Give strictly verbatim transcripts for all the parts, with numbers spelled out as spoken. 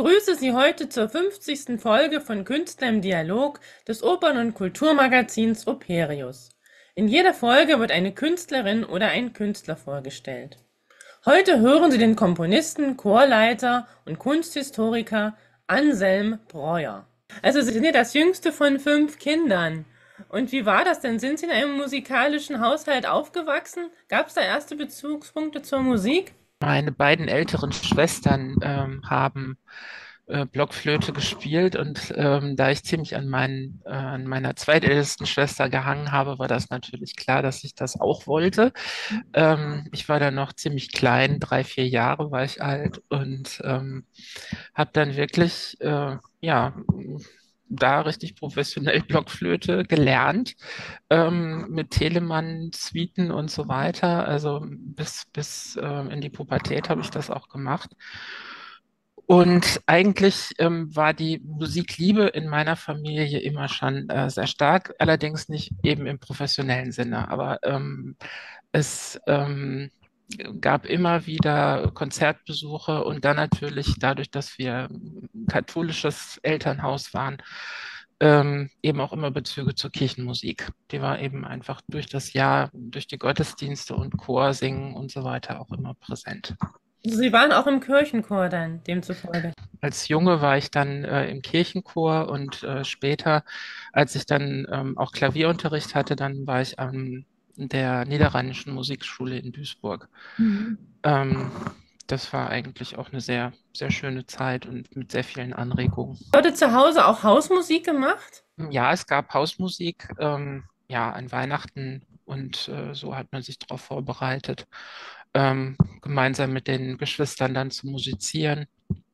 begrüße Sie heute zur fünfzigsten Folge von Künstler im Dialog des Opern- und Kulturmagazins Operius. In jeder Folge wird eine Künstlerin oder ein Künstler vorgestellt. Heute hören Sie den Komponisten, Chorleiter und Kunsthistoriker Anselm Breuer. Also Sie sind ja das jüngste von fünf Kindern. Und wie war das denn? Sind Sie in einem musikalischen Haushalt aufgewachsen? Gab es da erste Bezugspunkte zur Musik? Meine beiden älteren Schwestern ähm, haben äh, Blockflöte gespielt und ähm, da ich ziemlich an, meinen, äh, an meiner zweitältesten Schwester gehangen habe, war das natürlich klar, dass ich das auch wollte. Ähm, ich war dann noch ziemlich klein, drei, vier Jahre war ich alt und ähm, habe dann wirklich, äh, ja, da richtig professionell Blockflöte gelernt, ähm, mit Telemann-Suiten und so weiter. Also bis, bis ähm, in die Pubertät habe ich das auch gemacht. Und eigentlich ähm, war die Musikliebe in meiner Familie immer schon äh, sehr stark, allerdings nicht eben im professionellen Sinne. Aber ähm, es ähm, gab immer wieder Konzertbesuche und dann natürlich dadurch, dass wir ein katholisches Elternhaus waren, ähm, eben auch immer Bezüge zur Kirchenmusik. Die war eben einfach durch das Jahr, durch die Gottesdienste und Chorsingen und so weiter auch immer präsent. Also Sie waren auch im Kirchenchor dann, demzufolge. Als Junge war ich dann äh, im Kirchenchor und äh, später, als ich dann ähm, auch Klavierunterricht hatte, dann war ich an der Niederrheinischen Musikschule in Duisburg. Mhm. Ähm, Das war eigentlich auch eine sehr, sehr schöne Zeit und mit sehr vielen Anregungen. Wurde zu Hause auch Hausmusik gemacht? Ja, es gab Hausmusik, ähm, ja, an Weihnachten und äh, so hat man sich darauf vorbereitet, ähm, gemeinsam mit den Geschwistern dann zu musizieren.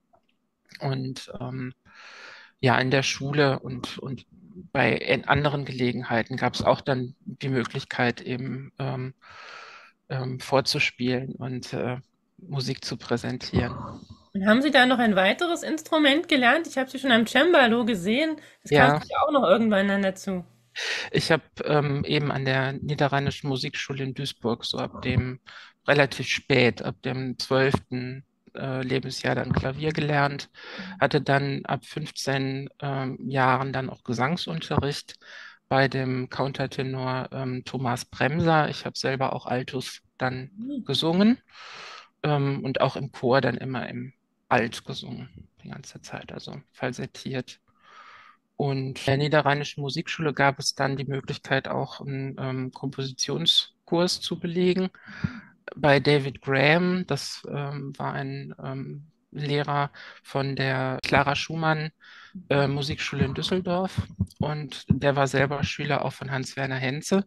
Und ähm, ja, in der Schule und, und bei in anderen Gelegenheiten gab es auch dann die Möglichkeit, eben ähm, ähm, vorzuspielen und äh, Musik zu präsentieren. Und haben Sie da noch ein weiteres Instrument gelernt? Ich habe Sie schon am Cembalo gesehen. Das kam Ja, sicher auch noch irgendwann dann dazu. ich habe ähm, eben an der Niederrheinischen Musikschule in Duisburg so ab dem relativ spät, ab dem zwölften Äh, Lebensjahr dann Klavier gelernt, hatte dann ab fünfzehn ähm, Jahren dann auch Gesangsunterricht bei dem Countertenor ähm, Thomas Bremser. Ich habe selber auch Altus dann Mhm. gesungen ähm, und auch im Chor dann immer im Alt gesungen, die ganze Zeit, also falsettiert. Und in der Niederrheinischen Musikschule gab es dann die Möglichkeit, auch einen ähm, Kompositionskurs zu belegen bei David Graham. Das ähm, war ein ähm, Lehrer von der Clara Schumann äh, Musikschule in Düsseldorf. Und der war selber Schüler auch von Hans-Werner Henze.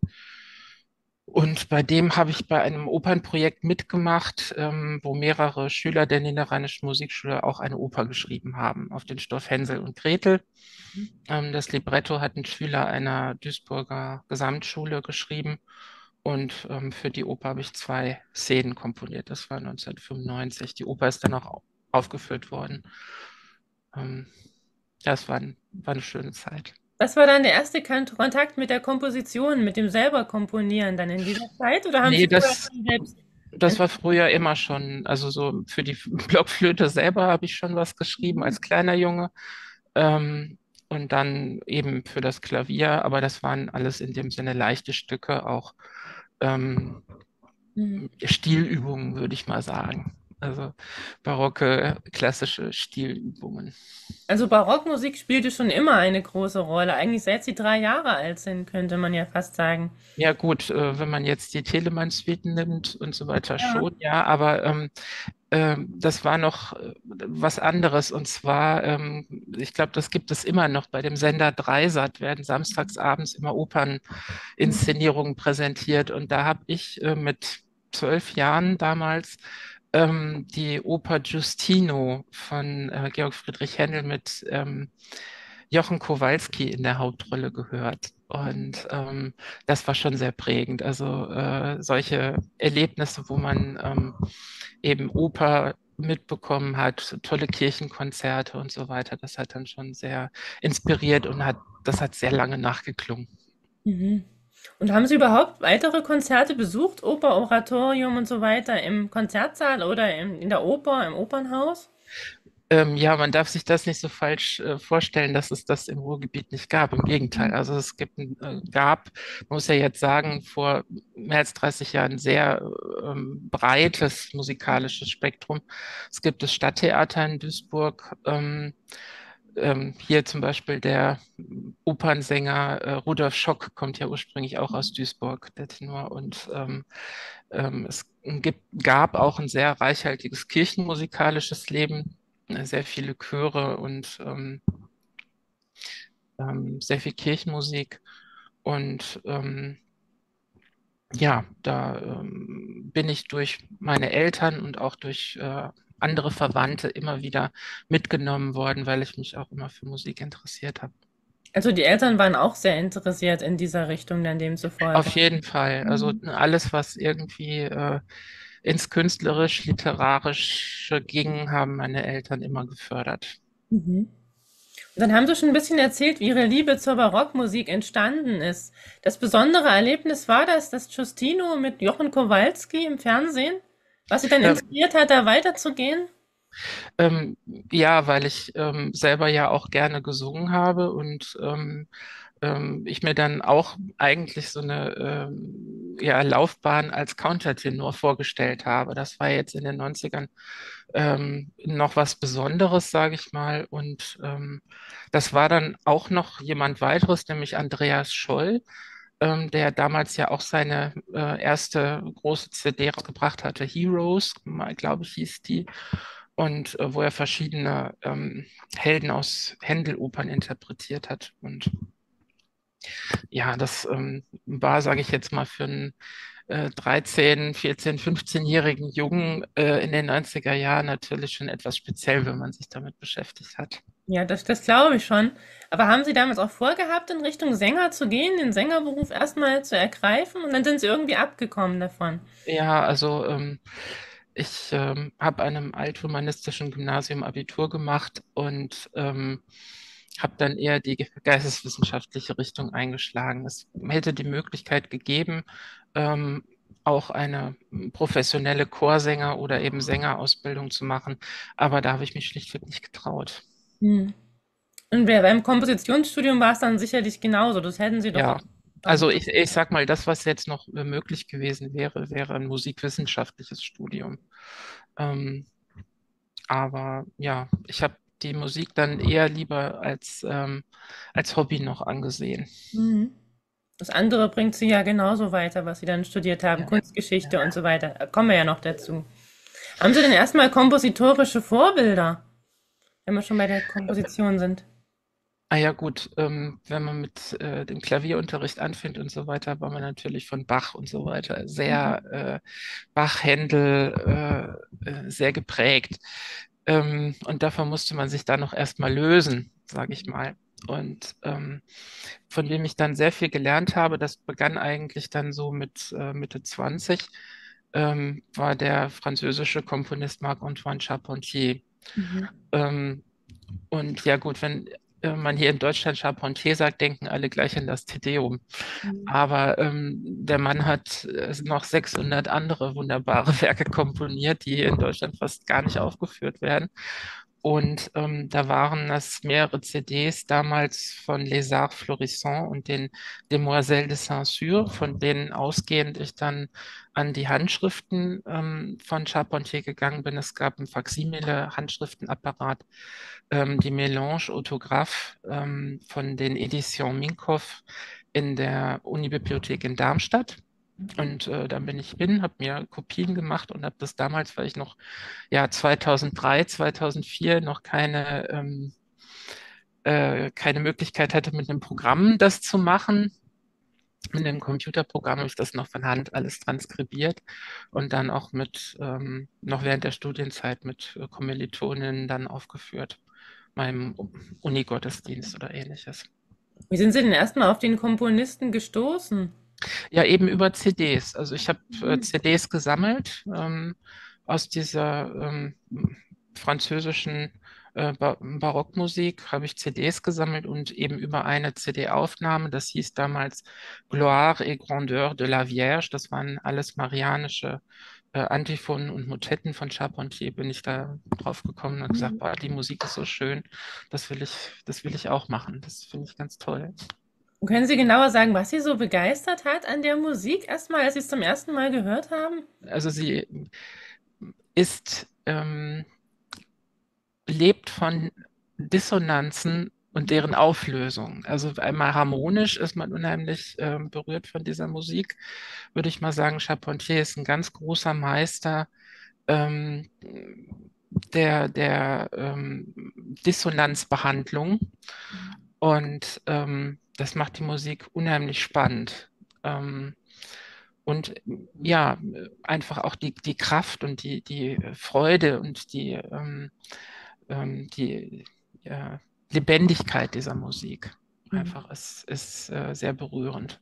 Und bei dem habe ich bei einem Opernprojekt mitgemacht, ähm, wo mehrere Schüler der Niederrheinischen Musikschule auch eine Oper geschrieben haben, auf den Stoff Hänsel und Gretel. Ähm, das Libretto hat ein Schüler einer Duisburger Gesamtschule geschrieben. Und ähm, für die Oper habe ich zwei Szenen komponiert. Das war neunzehnhundertfünfundneunzig. Die Oper ist dann auch aufgeführt worden. Ähm, Das war, ein, war eine schöne Zeit. Was war dann der erste Kan Kontakt mit der Komposition, mit dem selber Komponieren dann in dieser Zeit? Oder haben Nee, Sie vorher das, schon selbst? das war früher immer schon, also so für die Blockflöte selber habe ich schon was geschrieben als kleiner Junge. Ähm, und dann eben für das Klavier, aber das waren alles in dem Sinne leichte Stücke, auch ähm, Mhm. Stilübungen, würde ich mal sagen. Also barocke, klassische Stilübungen. Also Barockmusik spielte schon immer eine große Rolle. Eigentlich seit Sie drei Jahre alt sind, könnte man ja fast sagen. Ja gut, äh, wenn man jetzt die Telemann-Suiten nimmt und so weiter Ja. schon, ja, aber ähm, ähm, das war noch äh, was anderes und zwar, ähm, ich glaube, das gibt es immer noch bei dem Sender Dreisat, werden samstagsabends immer Operninszenierungen präsentiert und da habe ich äh, mit zwölf Jahren damals ähm, die Oper Giustino von äh, Georg Friedrich Händel mit ähm, Jochen Kowalski in der Hauptrolle gehört. Und ähm, das war schon sehr prägend. Also äh, solche Erlebnisse, wo man ähm, eben Oper mitbekommen hat, tolle Kirchenkonzerte und so weiter, das hat dann schon sehr inspiriert und hat, das hat sehr lange nachgeklungen. Mhm. Und haben Sie überhaupt weitere Konzerte besucht, Oper, Oratorium und so weiter, im Konzertsaal oder im, in der Oper, im Opernhaus? Ähm, ja, man darf sich das nicht so falsch äh, vorstellen, dass es das im Ruhrgebiet nicht gab. Im Gegenteil. Also es gibt, ein- äh, gab, man muss ja jetzt sagen, vor mehr als dreißig Jahren ein sehr ähm, breites musikalisches Spektrum. Es gibt das Stadttheater in Duisburg. Ähm, ähm, hier zum Beispiel der Opernsänger äh, Rudolf Schock kommt ja ursprünglich auch aus Duisburg, der Tenor. Und ähm, ähm, es gibt, gab auch ein sehr reichhaltiges kirchenmusikalisches Leben, äh, sehr viele Chöre und ähm, ähm, sehr viel Kirchenmusik. Und ähm, ja, da ähm, bin ich durch meine Eltern und auch durch äh, andere Verwandte immer wieder mitgenommen worden, weil ich mich auch immer für Musik interessiert habe. Also die Eltern waren auch sehr interessiert in dieser Richtung dann Auf demzufolge. jeden Fall. Also Mhm. alles, was irgendwie äh, ins künstlerisch-literarische ging, haben meine Eltern immer gefördert. Mhm. Und dann haben Sie schon ein bisschen erzählt, wie Ihre Liebe zur Barockmusik entstanden ist. Das besondere Erlebnis war das, das Giustino mit Jochen Kowalski im Fernsehen, was Sie dann Ja, inspiriert hat, da weiterzugehen? ähm, ja, weil ich ähm, selber ja auch gerne gesungen habe und ähm, ähm, ich mir dann auch eigentlich so eine ähm, ja, Laufbahn als Countertenor vorgestellt habe. Das war jetzt in den Neunzigern ähm, noch was Besonderes, sage ich mal. Und ähm, das war dann auch noch jemand weiteres, nämlich Andreas Scholl, ähm, der damals ja auch seine äh, erste große C D rausgebracht hatte, Heroes, glaube ich, hieß die. Und äh, wo er verschiedene ähm, Helden aus Händel-Opern interpretiert hat. Und ja, das ähm, war, sage ich jetzt mal, für einen äh, dreizehn-, vierzehn-, fünfzehn-jährigen Jungen äh, in den neunziger Jahren natürlich schon etwas speziell, wenn man sich damit beschäftigt hat. Ja, das, das glaube ich schon. Aber haben Sie damals auch vorgehabt, in Richtung Sänger zu gehen, den Sängerberuf erstmal zu ergreifen und dann sind Sie irgendwie abgekommen davon? Ja, also ähm, ich ähm, habe an einem althumanistischen Gymnasium Abitur gemacht und ähm, habe dann eher die ge- geisteswissenschaftliche Richtung eingeschlagen. Es hätte die Möglichkeit gegeben, ähm, auch eine professionelle Chorsänger- oder eben Sängerausbildung zu machen, aber da habe ich mich schlichtweg nicht getraut. Hm. Und bei- beim Kompositionsstudium war es dann sicherlich genauso. Das hätten Sie doch Ja, auch also können. ich, ich sag mal, das, was jetzt noch äh, möglich gewesen wäre, wäre ein musikwissenschaftliches Studium. Ähm, aber ja, ich habe die Musik dann eher lieber als, ähm, als Hobby noch angesehen. Mhm. Das andere bringt Sie ja genauso weiter, was Sie dann studiert haben, Ja, Kunstgeschichte ja. und so weiter. Da kommen wir ja noch dazu. Haben Sie denn erstmal kompositorische Vorbilder, wenn wir schon bei der Komposition sind? Ah ja, gut, ähm, wenn man mit äh, dem Klavierunterricht anfängt und so weiter, war man natürlich von Bach und so weiter sehr äh, Bach, Händel äh, äh, sehr geprägt. Ähm, und davon musste man sich dann noch erstmal lösen, sage ich mal. Und ähm, von dem ich dann sehr viel gelernt habe, das begann eigentlich dann so mit äh, Mitte zwanzig, ähm, war der französische Komponist Marc-Antoine Charpentier. Mhm. Ähm, und ja gut, wenn äh, man hier in Deutschland Charpentier sagt, denken alle gleich an das Te Deum. Mhm. Aber ähm, der Mann hat äh, noch sechshundert andere wunderbare Werke komponiert, die hier in Deutschland fast gar nicht aufgeführt werden. Und ähm, da waren das mehrere C Ds damals von Les Arts Florissants und den Demoiselles de Saint-Cyr, von denen ausgehend ich dann an die Handschriften ähm, von Charpentier gegangen bin. Es gab ein Faksimile-Handschriftenapparat, ähm, die Mélange Autographe ähm, von den Editions Minkoff in der Unibibliothek in Darmstadt. Und äh, dann bin ich hin, habe mir Kopien gemacht und habe das damals, weil ich noch ja zweitausenddrei, zweitausendvier noch keine, ähm, äh, keine Möglichkeit hatte, mit einem Programm das zu machen. Mit einem Computerprogramm habe ich das noch von Hand alles transkribiert und dann auch mit, ähm, noch während der Studienzeit mit äh, Kommilitoninnen dann aufgeführt, meinem Unigottesdienst oder ähnliches. Wie sind Sie denn erstmal auf den Komponisten gestoßen? Ja, eben über C Ds. Also ich habe äh, Mhm. C Ds gesammelt ähm, aus dieser ähm, französischen äh, ba Barockmusik, habe ich C Ds gesammelt und eben über eine C D-Aufnahme, das hieß damals Gloire et Grandeur de la Vierge, das waren alles marianische äh, Antiphonen und Motetten von Charpentier bin ich da drauf gekommen und gesagt, boah, die Musik ist so schön, das will ich, das will ich auch machen. Das finde ich ganz toll. Und können Sie genauer sagen, was Sie so begeistert hat an der Musik erstmal, als Sie es zum ersten Mal gehört haben? Also sie ist, ähm, lebt von Dissonanzen und deren Auflösung. Also einmal harmonisch ist man unheimlich ähm, berührt von dieser Musik, würde ich mal sagen. Charpentier ist ein ganz großer Meister ähm, der, der ähm, Dissonanzbehandlung und ähm, das macht die Musik unheimlich spannend. Ähm, und ja, einfach auch die, die Kraft und die, die Freude und die, ähm, ähm, die ja, Lebendigkeit dieser Musik. Mhm. Einfach ist, ist äh, sehr berührend.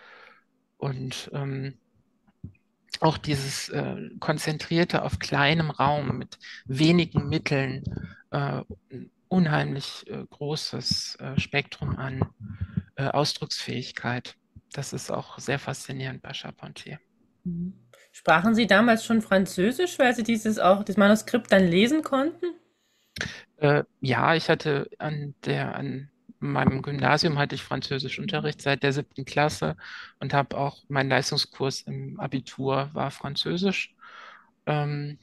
Und ähm, auch dieses äh, Konzentrierte auf kleinem Raum mit wenigen Mitteln, äh, ein unheimlich äh, großes äh, Spektrum an äh, Ausdrucksfähigkeit. Das ist auch sehr faszinierend bei Charpentier. Mhm. Sprachen Sie damals schon Französisch, weil Sie dieses auch das Manuskript dann lesen konnten? Äh, ja, ich hatte an der, an meinem Gymnasium hatte ich Französischunterricht seit der siebten Klasse und habe auch mein Leistungskurs im Abitur war Französisch. Ähm,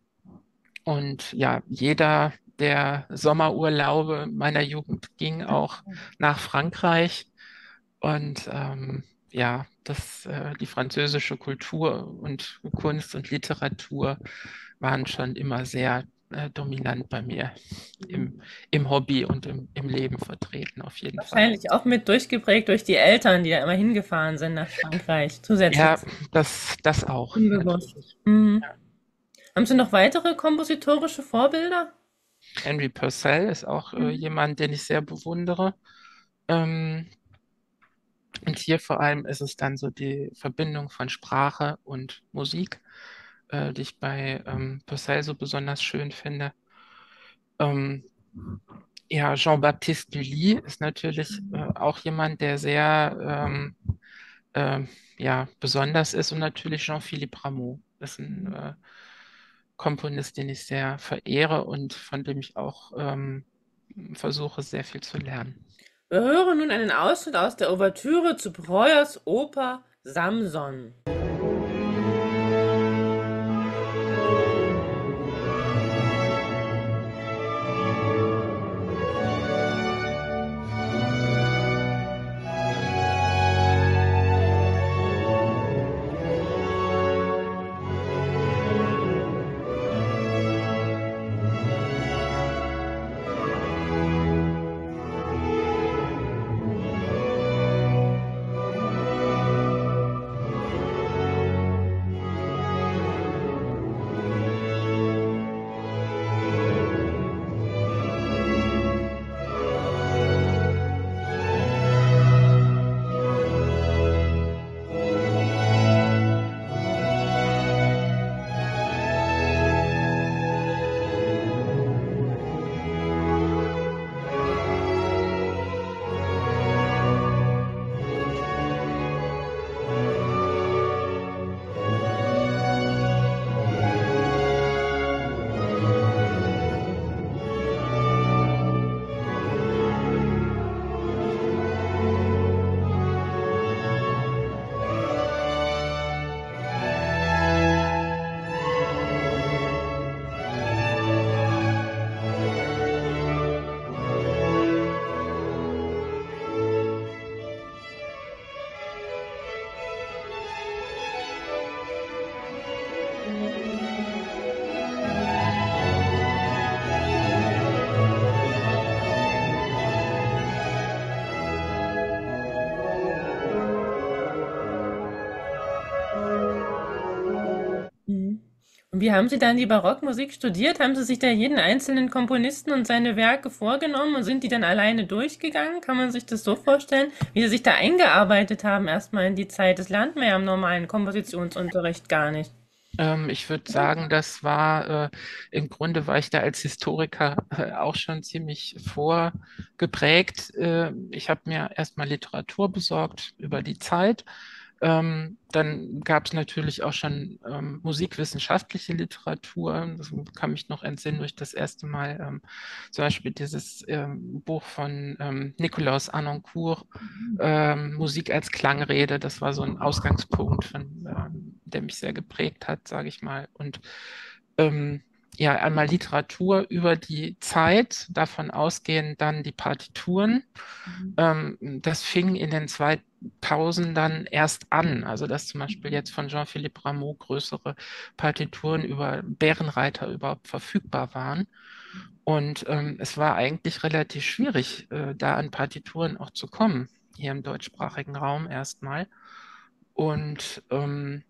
und ja, jeder der Sommerurlaube meiner Jugend ging auch nach Frankreich. Und ähm, ja, das, äh, die französische Kultur und Kunst und Literatur waren schon immer sehr äh, dominant bei mir im, im Hobby und im, im Leben vertreten, auf jeden Fall. Wahrscheinlich auch mit durchgeprägt durch die Eltern, die da immer hingefahren sind nach Frankreich, zusätzlich Ja, das, das auch, unbewusst. natürlich. Mhm. Ja. Haben Sie noch weitere kompositorische Vorbilder? Henry Purcell ist auch äh, Mhm. jemand, den ich sehr bewundere. Ähm, und hier vor allem ist es dann so die Verbindung von Sprache und Musik, äh, die ich bei ähm, Purcell so besonders schön finde. Ähm, ja, Jean-Baptiste Lully ist natürlich äh, auch jemand, der sehr ähm, ähm, ja, besonders ist und natürlich Jean-Philippe Rameau ist ein äh, Komponist, den ich sehr verehre und von dem ich auch ähm, versuche, sehr viel zu lernen. Wir hören nun einen Ausschnitt aus der Ouvertüre zu Breuers Oper Samson. Mhm. Und wie haben Sie dann die Barockmusik studiert? Haben Sie sich da jeden einzelnen Komponisten und seine Werke vorgenommen und sind die dann alleine durchgegangen? Kann man sich das so vorstellen, wie Sie sich da eingearbeitet haben erstmal in die Zeit? Das lernt man ja im normalen Kompositionsunterricht gar nicht. Ähm, ich würde sagen, das war, äh, im Grunde war ich da als Historiker äh, auch schon ziemlich vorgeprägt. Äh, ich habe mir erstmal Literatur besorgt über die Zeit, Ähm, dann gab es natürlich auch schon ähm, musikwissenschaftliche Literatur. Das kann mich noch entsinnen, wo ich das erste Mal ähm, zum Beispiel dieses ähm, Buch von ähm, Nikolaus Harnoncourt, ähm, Musik als Klangrede, das war so ein Ausgangspunkt, von, ähm, der mich sehr geprägt hat, sage ich mal. Und ähm, ja, einmal Literatur über die Zeit, davon ausgehend dann die Partituren. Ähm, das fing in den zweitausendern erst an, also dass zum Beispiel jetzt von Jean-Philippe Rameau größere Partituren über Bärenreiter überhaupt verfügbar waren. Und ähm, es war eigentlich relativ schwierig, äh, da an Partituren auch zu kommen, hier im deutschsprachigen Raum erstmal. Und ähm,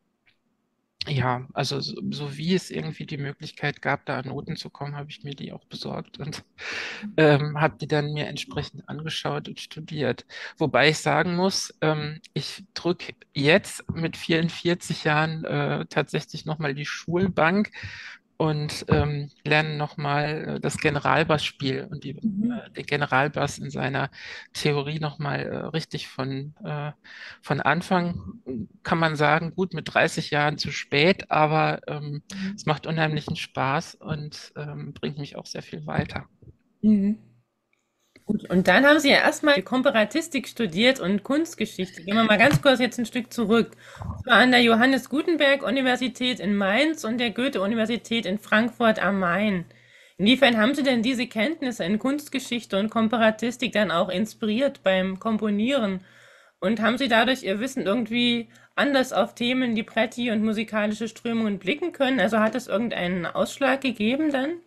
ja, also so, so wie es irgendwie die Möglichkeit gab, da an Noten zu kommen, habe ich mir die auch besorgt und ähm, habe die dann mir entsprechend angeschaut und studiert. Wobei ich sagen muss, ähm, ich drücke jetzt mit vierundvierzig Jahren äh, tatsächlich nochmal die Schulbank und ähm, lerne nochmal äh, das Generalbassspiel und die, Mhm. äh, den Generalbass in seiner Theorie nochmal äh, richtig von, äh, von Anfang. Kann man sagen, gut, mit dreißig Jahren zu spät, aber ähm, es macht unheimlichen Spaß und ähm, bringt mich auch sehr viel weiter. Mhm. Gut, und dann haben Sie ja erstmal Komparatistik studiert und Kunstgeschichte. Gehen wir mal ganz kurz jetzt ein Stück zurück. Das war an der Johannes Gutenberg Universität in Mainz und der Goethe-Universität in Frankfurt am Main. Inwiefern haben Sie denn diese Kenntnisse in Kunstgeschichte und Komparatistik dann auch inspiriert beim Komponieren? Und haben Sie dadurch Ihr Wissen irgendwie anders auf Themen, Libretti und musikalische Strömungen blicken können? Also hat es irgendeinen Ausschlag gegeben dann?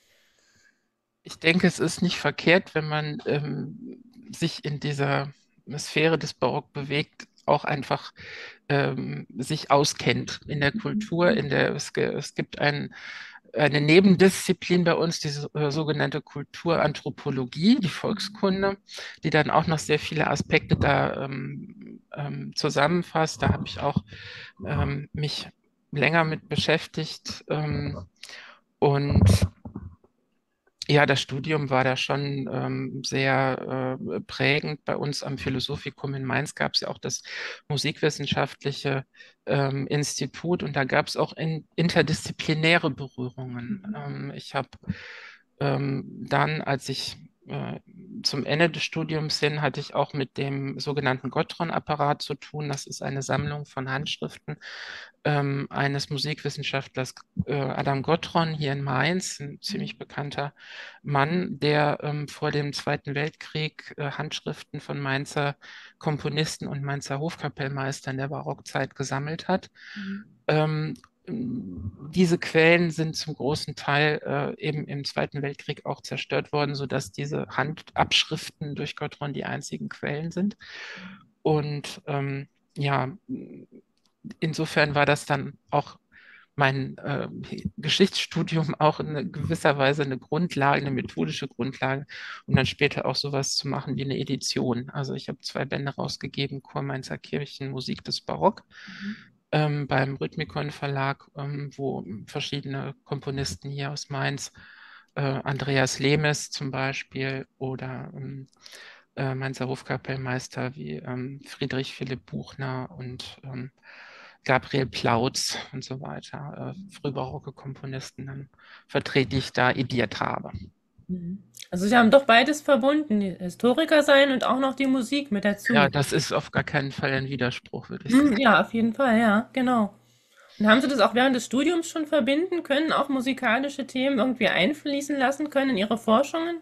Ich denke, es ist nicht verkehrt, wenn man ähm, sich in dieser Sphäre des Barock bewegt, auch einfach ähm, sich auskennt in der Kultur, in der es, ge- es gibt ein, eine Nebendisziplin bei uns, diese äh, sogenannte Kulturanthropologie, die Volkskunde, die dann auch noch sehr viele Aspekte da ähm, ähm, zusammenfasst. Da habe ich auch ähm, mich länger mit beschäftigt. Ähm, und ja, das Studium war da schon ähm, sehr äh, prägend. Bei uns am Philosophikum in Mainz gab es ja auch das Musikwissenschaftliche ähm, Institut und da gab es auch in, interdisziplinäre Berührungen. Ähm, ich habe ähm, dann, als ich äh, zum Ende des Studiums hin, hatte ich auch mit dem sogenannten Gottron-Apparat zu tun. Das ist eine Sammlung von Handschriften ähm, eines Musikwissenschaftlers, äh, Adam Gottron, hier in Mainz, ein ziemlich bekannter Mann, der ähm, vor dem Zweiten Weltkrieg äh, Handschriften von Mainzer Komponisten und Mainzer Hofkapellmeistern der Barockzeit gesammelt hat. Ähm, diese Quellen sind zum großen Teil äh, eben im Zweiten Weltkrieg auch zerstört worden, sodass diese Handabschriften durch Gottron die einzigen Quellen sind. Und ähm, ja, insofern war das dann auch mein äh, Geschichtsstudium auch in gewisser Weise eine Grundlage, eine methodische Grundlage, um dann später auch sowas zu machen wie eine Edition. Also ich habe zwei Bände rausgegeben, Chor Mainzer Kirchen, Musik des Barock, ähm, beim Rhythmikon Verlag, ähm, wo verschiedene Komponisten hier aus Mainz, äh, Andreas Lemes zum Beispiel oder ähm, äh, Mainzer Hofkapellmeister wie ähm, Friedrich Philipp Buchner und ähm, Gabriel Plautz und so weiter, äh, frühbarocke Komponisten, dann vertrete ich da ediert habe. Mhm. Also Sie haben doch beides verbunden, die Historiker sein und auch noch die Musik mit Ja, dazu. das ist auf gar keinen Fall ein Widerspruch, würde ich Mhm, sagen. ja, auf jeden Fall, ja, genau. Und haben Sie das auch während des Studiums schon verbinden können, auch musikalische Themen irgendwie einfließen lassen können in Ihre Forschungen?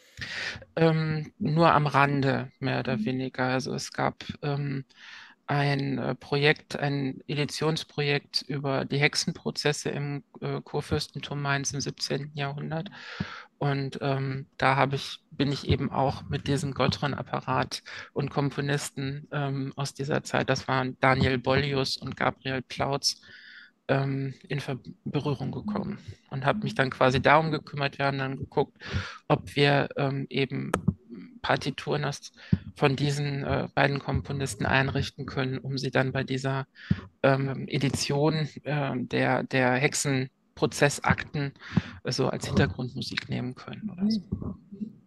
Ähm, nur am Rande, mehr oder weniger. Also es gab ähm, ein äh, Projekt, ein Editionsprojekt über die Hexenprozesse im äh, Kurfürstentum Mainz im siebzehnten. Jahrhundert. Und ähm, da habe ich, bin ich eben auch mit diesem Gottron-Apparat und Komponisten ähm, aus dieser Zeit, das waren Daniel Bollius und Gabriel Plautz, ähm, in Ver Berührung gekommen und habe mich dann quasi darum gekümmert. Wir haben dann geguckt, ob wir ähm, eben Partituren aus, von diesen äh, beiden Komponisten einrichten können, um sie dann bei dieser ähm, Edition äh, der, der Hexenprozessakten äh, so als Hintergrundmusik nehmen können oder so.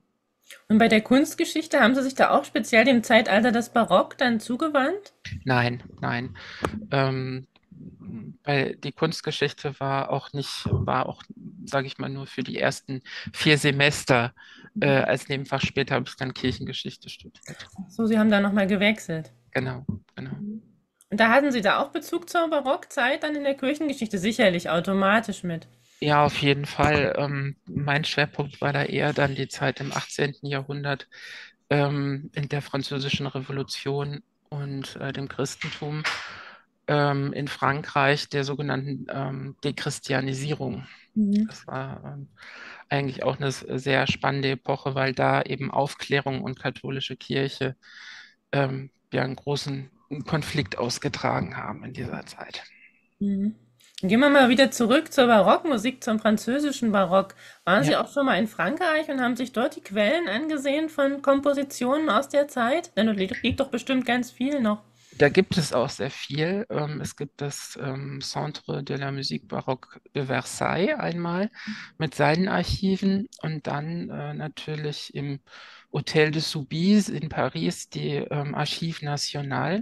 Und bei der Kunstgeschichte haben Sie sich da auch speziell dem Zeitalter des Barock dann zugewandt? Nein, nein. Ähm, weil die Kunstgeschichte war auch nicht, war auch, sage ich mal, nur für die ersten vier Semester äh, als Nebenfach. Später habe ich dann Kirchengeschichte studiert. So, Sie haben da nochmal gewechselt. Genau, genau. Und da hatten Sie da auch Bezug zur Barockzeit dann in der Kirchengeschichte sicherlich automatisch mit. Ja, auf jeden Fall. Ähm, mein Schwerpunkt war da eher dann die Zeit im achtzehnten. Jahrhundert, ähm, in der Französischen Revolution und äh, dem Christentum ähm, in Frankreich, der sogenannten ähm, Dechristianisierung. Mhm. Das war ähm, eigentlich auch eine sehr spannende Epoche, weil da eben Aufklärung und katholische Kirche ähm, ja einen großen Konflikt ausgetragen haben in dieser Zeit. Mhm. Dann gehen wir mal wieder zurück zur Barockmusik, zum französischen Barock. Waren Ja. Sie auch schon mal in Frankreich und haben sich dort die Quellen angesehen von Kompositionen aus der Zeit? Denn dort liegt, liegt doch bestimmt ganz viel noch. Da gibt es auch sehr viel. Ähm, es gibt das ähm, Centre de la Musique Baroque de Versailles einmal mit seinen Archiven und dann äh, natürlich im Hôtel de Soubise in Paris die ähm, Archives Nationales.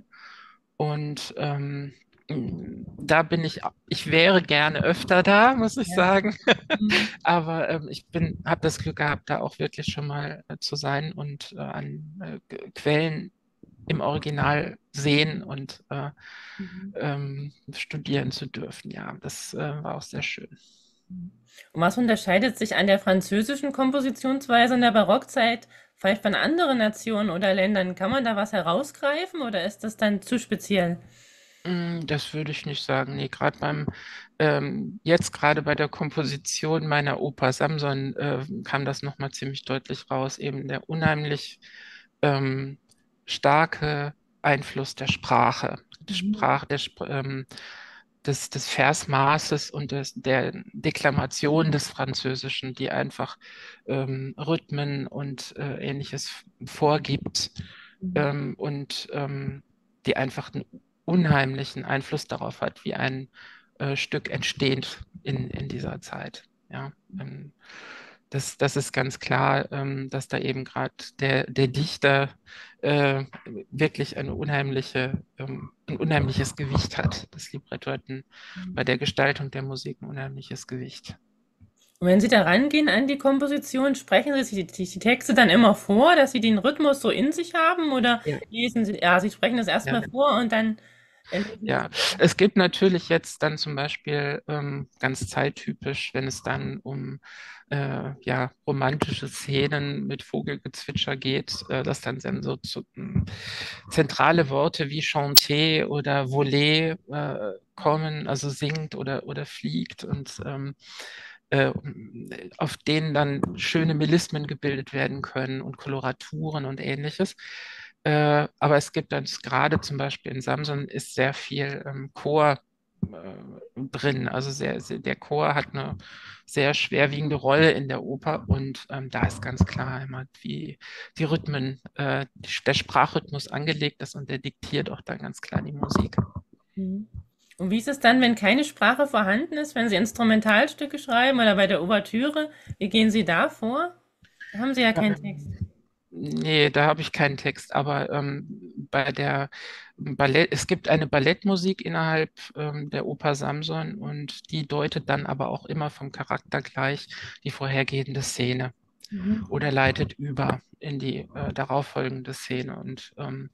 Und ähm, da bin ich, ich wäre gerne öfter da, muss ich Ja. sagen. Mhm. Aber ähm, ich bin, habe das Glück gehabt, da auch wirklich schon mal äh, zu sein und äh, an äh, G- Quellen im Original sehen und äh, Mhm. ähm, studieren zu dürfen. Ja, das äh, war auch sehr schön. Und was unterscheidet sich an der französischen Kompositionsweise in der Barockzeit vielleicht von anderen Nationen oder Ländern? Kann man da was herausgreifen oder ist das dann zu speziell? Mm, Das würde ich nicht sagen. Nee, gerade beim, ähm, jetzt gerade bei der Komposition meiner Oper Samson äh, kam das nochmal ziemlich deutlich raus. Eben der unheimlich ähm, starke Einfluss der Sprache, der Mhm. Sprache, der, Sp- ähm, des, des Versmaßes und des, der Deklamation des Französischen, die einfach ähm, Rhythmen und äh, Ähnliches vorgibt Mhm. ähm, und ähm, die einfach einen unheimlichen Einfluss darauf hat, wie ein äh, Stück entsteht in, in dieser Zeit. Ja, ähm, das, das ist ganz klar, ähm, dass da eben gerade der, der Dichter äh, wirklich eine unheimliche, ähm, ein unheimliches Gewicht hat. Das Libretto hat ein, bei der Gestaltung der Musik ein unheimliches Gewicht. Und wenn Sie da rangehen an die Komposition, sprechen Sie sich die, die Texte dann immer vor, dass Sie den Rhythmus so in sich haben oder Ja, lesen Sie, ja, Sie sprechen das ja. erstmal vor und dann äh, lesen Sie es. Ja, es gibt natürlich jetzt dann zum Beispiel ähm, ganz zeittypisch, wenn es dann um äh, ja, romantische Szenen mit Vogelgezwitscher geht, äh, dass dann, dann so zu, m, zentrale Worte wie chanter oder voler äh, kommen, also singt oder, oder fliegt und ähm, äh, auf denen dann schöne Melismen gebildet werden können und Koloraturen und ähnliches. Äh, aber es gibt dann gerade zum Beispiel in Samson ist sehr viel ähm, Chor äh, drin. Also sehr, sehr, der Chor hat eine sehr schwerwiegende Rolle in der Oper und ähm, da ist ganz klar immer, wie die Rhythmen, äh, der Sprachrhythmus angelegt ist und der diktiert auch dann ganz klar die Musik. Mhm. Und wie ist es dann, wenn keine Sprache vorhanden ist, wenn Sie Instrumentalstücke schreiben oder bei der Ouvertüre? Wie gehen Sie da vor? Da haben Sie ja keinen Text. Ähm, Nee, da habe ich keinen Text, aber ähm, bei der Ballett, es gibt eine Ballettmusik innerhalb ähm, der Oper Samson und die deutet dann aber auch immer vom Charakter gleich die vorhergehende Szene Mhm. oder leitet über in die äh, darauffolgende Szene. Und ähm,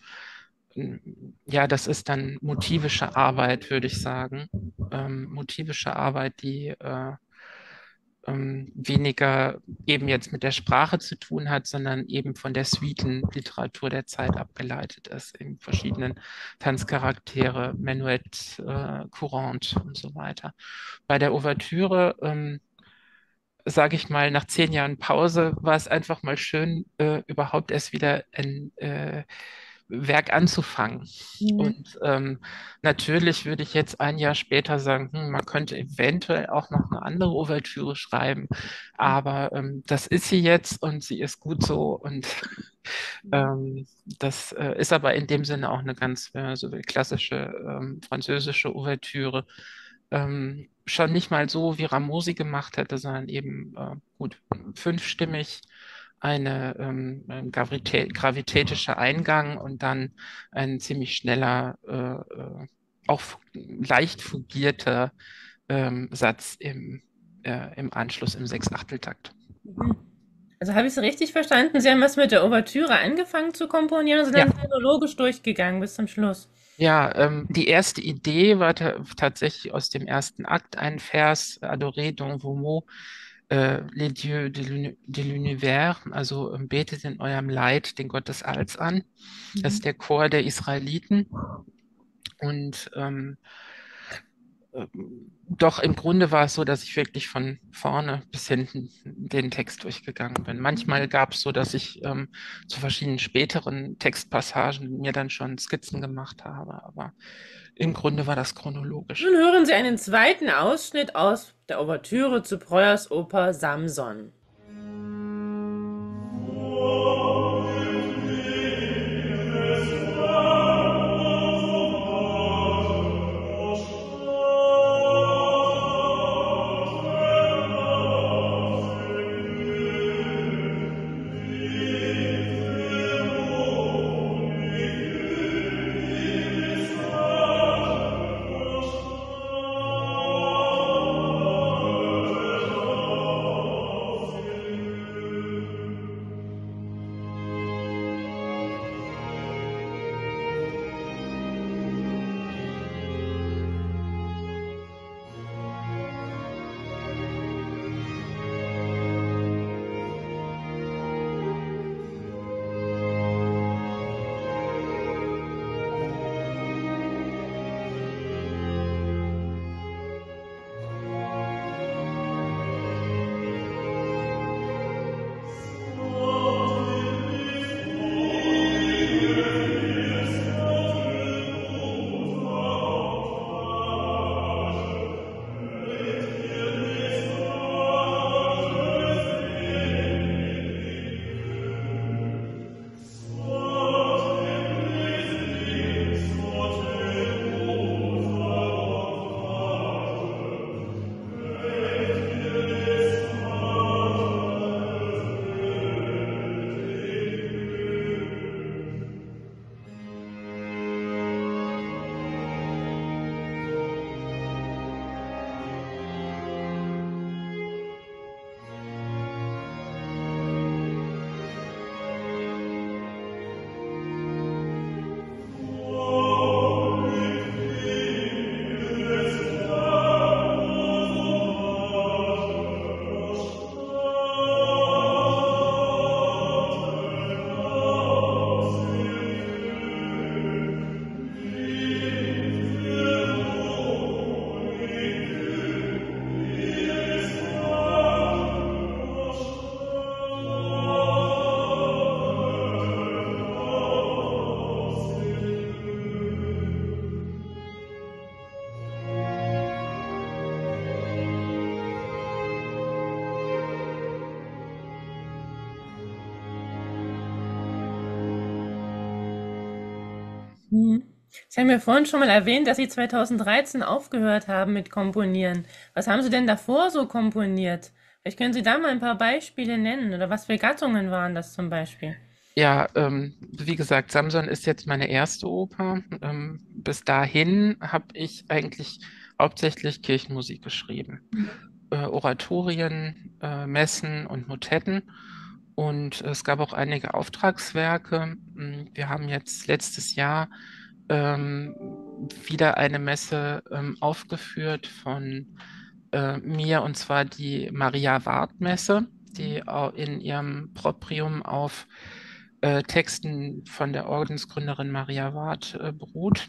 ja, das ist dann motivische Arbeit, würde ich sagen. Ähm, motivische Arbeit, die äh, ähm, weniger eben jetzt mit der Sprache zu tun hat, sondern eben von der Suitenliteratur der Zeit abgeleitet ist, in verschiedenen Tanzcharaktere, Menuett, äh, Courante und so weiter. Bei der Ouvertüre, ähm, sage ich mal, nach zehn Jahren Pause war es einfach mal schön, äh, überhaupt erst wieder ein äh, Werk anzufangen. Mhm. Und ähm, natürlich würde ich jetzt ein Jahr später sagen, hm, man könnte eventuell auch noch eine andere Ouvertüre schreiben, aber ähm, das ist sie jetzt und sie ist gut so und ähm, das äh, ist aber in dem Sinne auch eine ganz, wenn man so will, klassische ähm, französische Ouvertüre. Ähm, schon nicht mal so, wie Rameau sie gemacht hätte, sondern eben äh, gut fünfstimmig, eine ähm, ein gravitä gravitätischer Eingang und dann ein ziemlich schneller, äh, äh, auch fu- leicht fugierter ähm, Satz im, äh, im Anschluss im Sechsachteltakt. Mhm. Also habe ich es richtig verstanden? Sie haben was mit der Ouvertüre angefangen zu komponieren und sind Ja, dann chronologisch durchgegangen bis zum Schluss. ja, ähm, die erste Idee war ta tatsächlich aus dem ersten Akt ein Vers, Adorez donc vos mots, äh, les dieux de l'uni- de l'univers, also ähm, betet in eurem Leid den Gott des Alls an. Das Mhm. ist der Chor der Israeliten. Und ähm, ähm, doch im Grunde war es so, dass ich wirklich von vorne bis hinten den Text durchgegangen bin. Manchmal gab es so, dass ich ähm, zu verschiedenen späteren Textpassagen mir dann schon Skizzen gemacht habe, aber im Grunde war das chronologisch. Nun hören Sie einen zweiten Ausschnitt aus der Ouvertüre zu Breuers Oper Samson. Mhm. Sie haben ja vorhin schon mal erwähnt, dass Sie zweitausenddreizehn aufgehört haben mit Komponieren. Was haben Sie denn davor so komponiert? Vielleicht können Sie da mal ein paar Beispiele nennen oder was für Gattungen waren das zum Beispiel? Ja, ähm, wie gesagt, Samson ist jetzt meine erste Oper. Ähm, bis dahin habe ich eigentlich hauptsächlich Kirchenmusik geschrieben. Äh, Oratorien, äh, Messen und Motetten. Und es gab auch einige Auftragswerke. Mm, Wir haben jetzt letztes Jahr ähm, wieder eine Messe ähm, aufgeführt von äh, mir, und zwar die Maria-Ward-Messe, die au- in ihrem Proprium auf äh, Texten von der Ordensgründerin Maria Ward äh, beruht,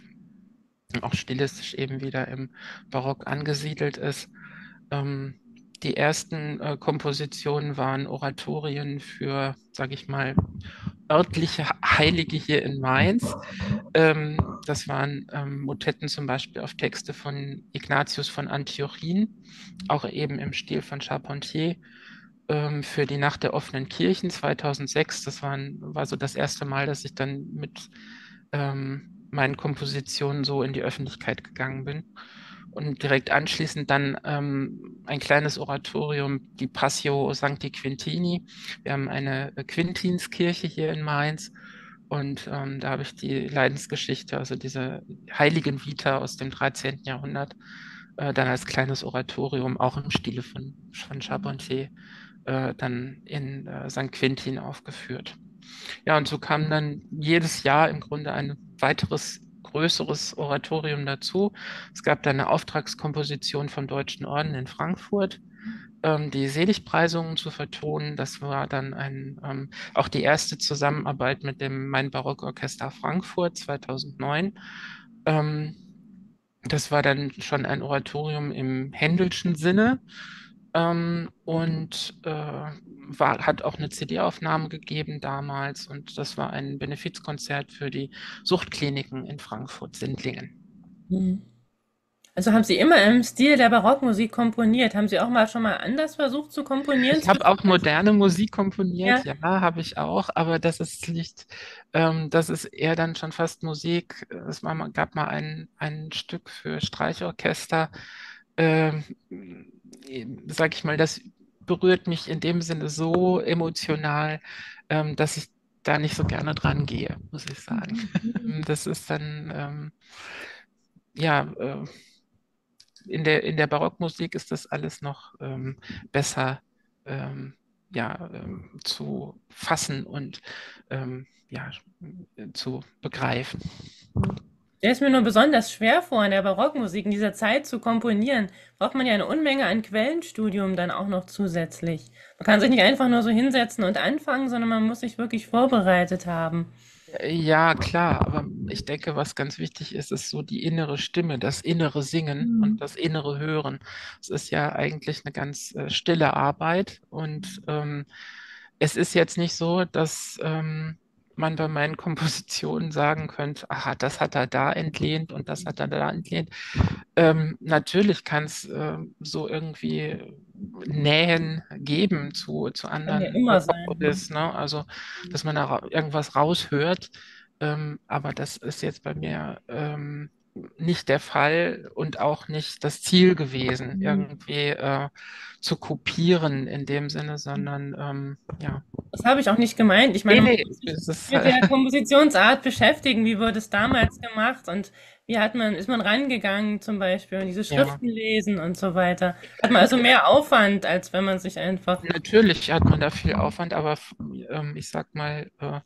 auch stilistisch eben wieder im Barock angesiedelt ist. Ähm, die ersten äh, Kompositionen waren Oratorien für, sage ich mal, örtliche Heilige hier in Mainz. Ähm, das waren ähm, Motetten zum Beispiel auf Texte von Ignatius von Antiochien, auch eben im Stil von Charpentier. Ähm, für die Nacht der offenen Kirchen zweitausendsechs. Das waren, war so das erste Mal, dass ich dann mit ähm, meinen Kompositionen so in die Öffentlichkeit gegangen bin. und direkt anschließend dann ähm, ein kleines Oratorium, die Passio Sancti Quintini. Wir haben eine Quintinskirche hier in Mainz und ähm, da habe ich die Leidensgeschichte, also diese Heiligen Vita aus dem dreizehnten. Jahrhundert, äh, dann als kleines Oratorium, auch im Stile von, von Charpentier, äh, dann in äh, Sankt Quintin aufgeführt. Ja, und so kam dann jedes Jahr im Grunde ein weiteres größeres Oratorium dazu. Es gab dann eine Auftragskomposition vom Deutschen Orden in Frankfurt, ähm, die Seligpreisungen zu vertonen. Das war dann ein, ähm, auch die erste Zusammenarbeit mit dem Main-Barock-Orchester Frankfurt zweitausendneun. Ähm, Das war dann schon ein Oratorium im Händelschen Sinne, ähm, und äh, war, hat auch eine C D-Aufnahme gegeben damals und das war ein Benefizkonzert für die Suchtkliniken in Frankfurt-Sindlingen. Mhm. Also haben Sie immer im Stil der Barockmusik komponiert? Haben Sie auch mal schon mal anders versucht zu komponieren? Ich habe auch moderne Musik komponiert, Ja. ja, habe ich auch, aber das ist nicht, ähm, das ist eher dann schon fast Musik. Es war, mal- gab mal ein, ein Stück für Streichorchester, ähm, sag ich mal, das berührt mich in dem Sinne so emotional, ähm, dass ich da nicht so gerne dran gehe, muss ich sagen. Mhm. Das ist dann, ähm, ja, äh, in der, in der Barockmusik ist das alles noch ähm, besser ähm, ja, ähm, zu fassen und ähm, ja, zu begreifen. Stelle es mir nur besonders schwer vor, in der Barockmusik in dieser Zeit zu komponieren. Braucht man ja eine Unmenge an Quellenstudium dann auch noch zusätzlich. Man kann sich nicht einfach nur so hinsetzen und anfangen, sondern man muss sich wirklich vorbereitet haben. Ja, klar, aber ich denke, was ganz wichtig ist, ist so die innere Stimme, das innere Singen Mhm. und das innere Hören. Es ist ja eigentlich eine ganz äh, stille Arbeit und ähm, es ist jetzt nicht so, dass ähm, man bei meinen Kompositionen sagen könnte, aha, das hat er da entlehnt und das hat er da entlehnt. Ähm, natürlich kann es äh, so irgendwie Nähen geben zu, zu Kann ja anderen äh, immer sein. Composists, ne? Also, dass man da ra irgendwas raushört. Ähm, aber das ist jetzt bei mir ähm, nicht der Fall und auch nicht das Ziel gewesen, Mhm. irgendwie äh, zu kopieren in dem Sinne, sondern ähm, ja. Das habe ich auch nicht gemeint. Ich meine, Nee, man nee, muss sich es ist, mit der Kompositionsart beschäftigen. Wie wurde es damals gemacht und wie hat man, ist man rangegangen zum Beispiel und diese ja. Schriften lesen und so weiter. Hat man also mehr Aufwand, als wenn man sich einfach. Natürlich hat man da viel Aufwand, aber ähm, ich sag mal, äh,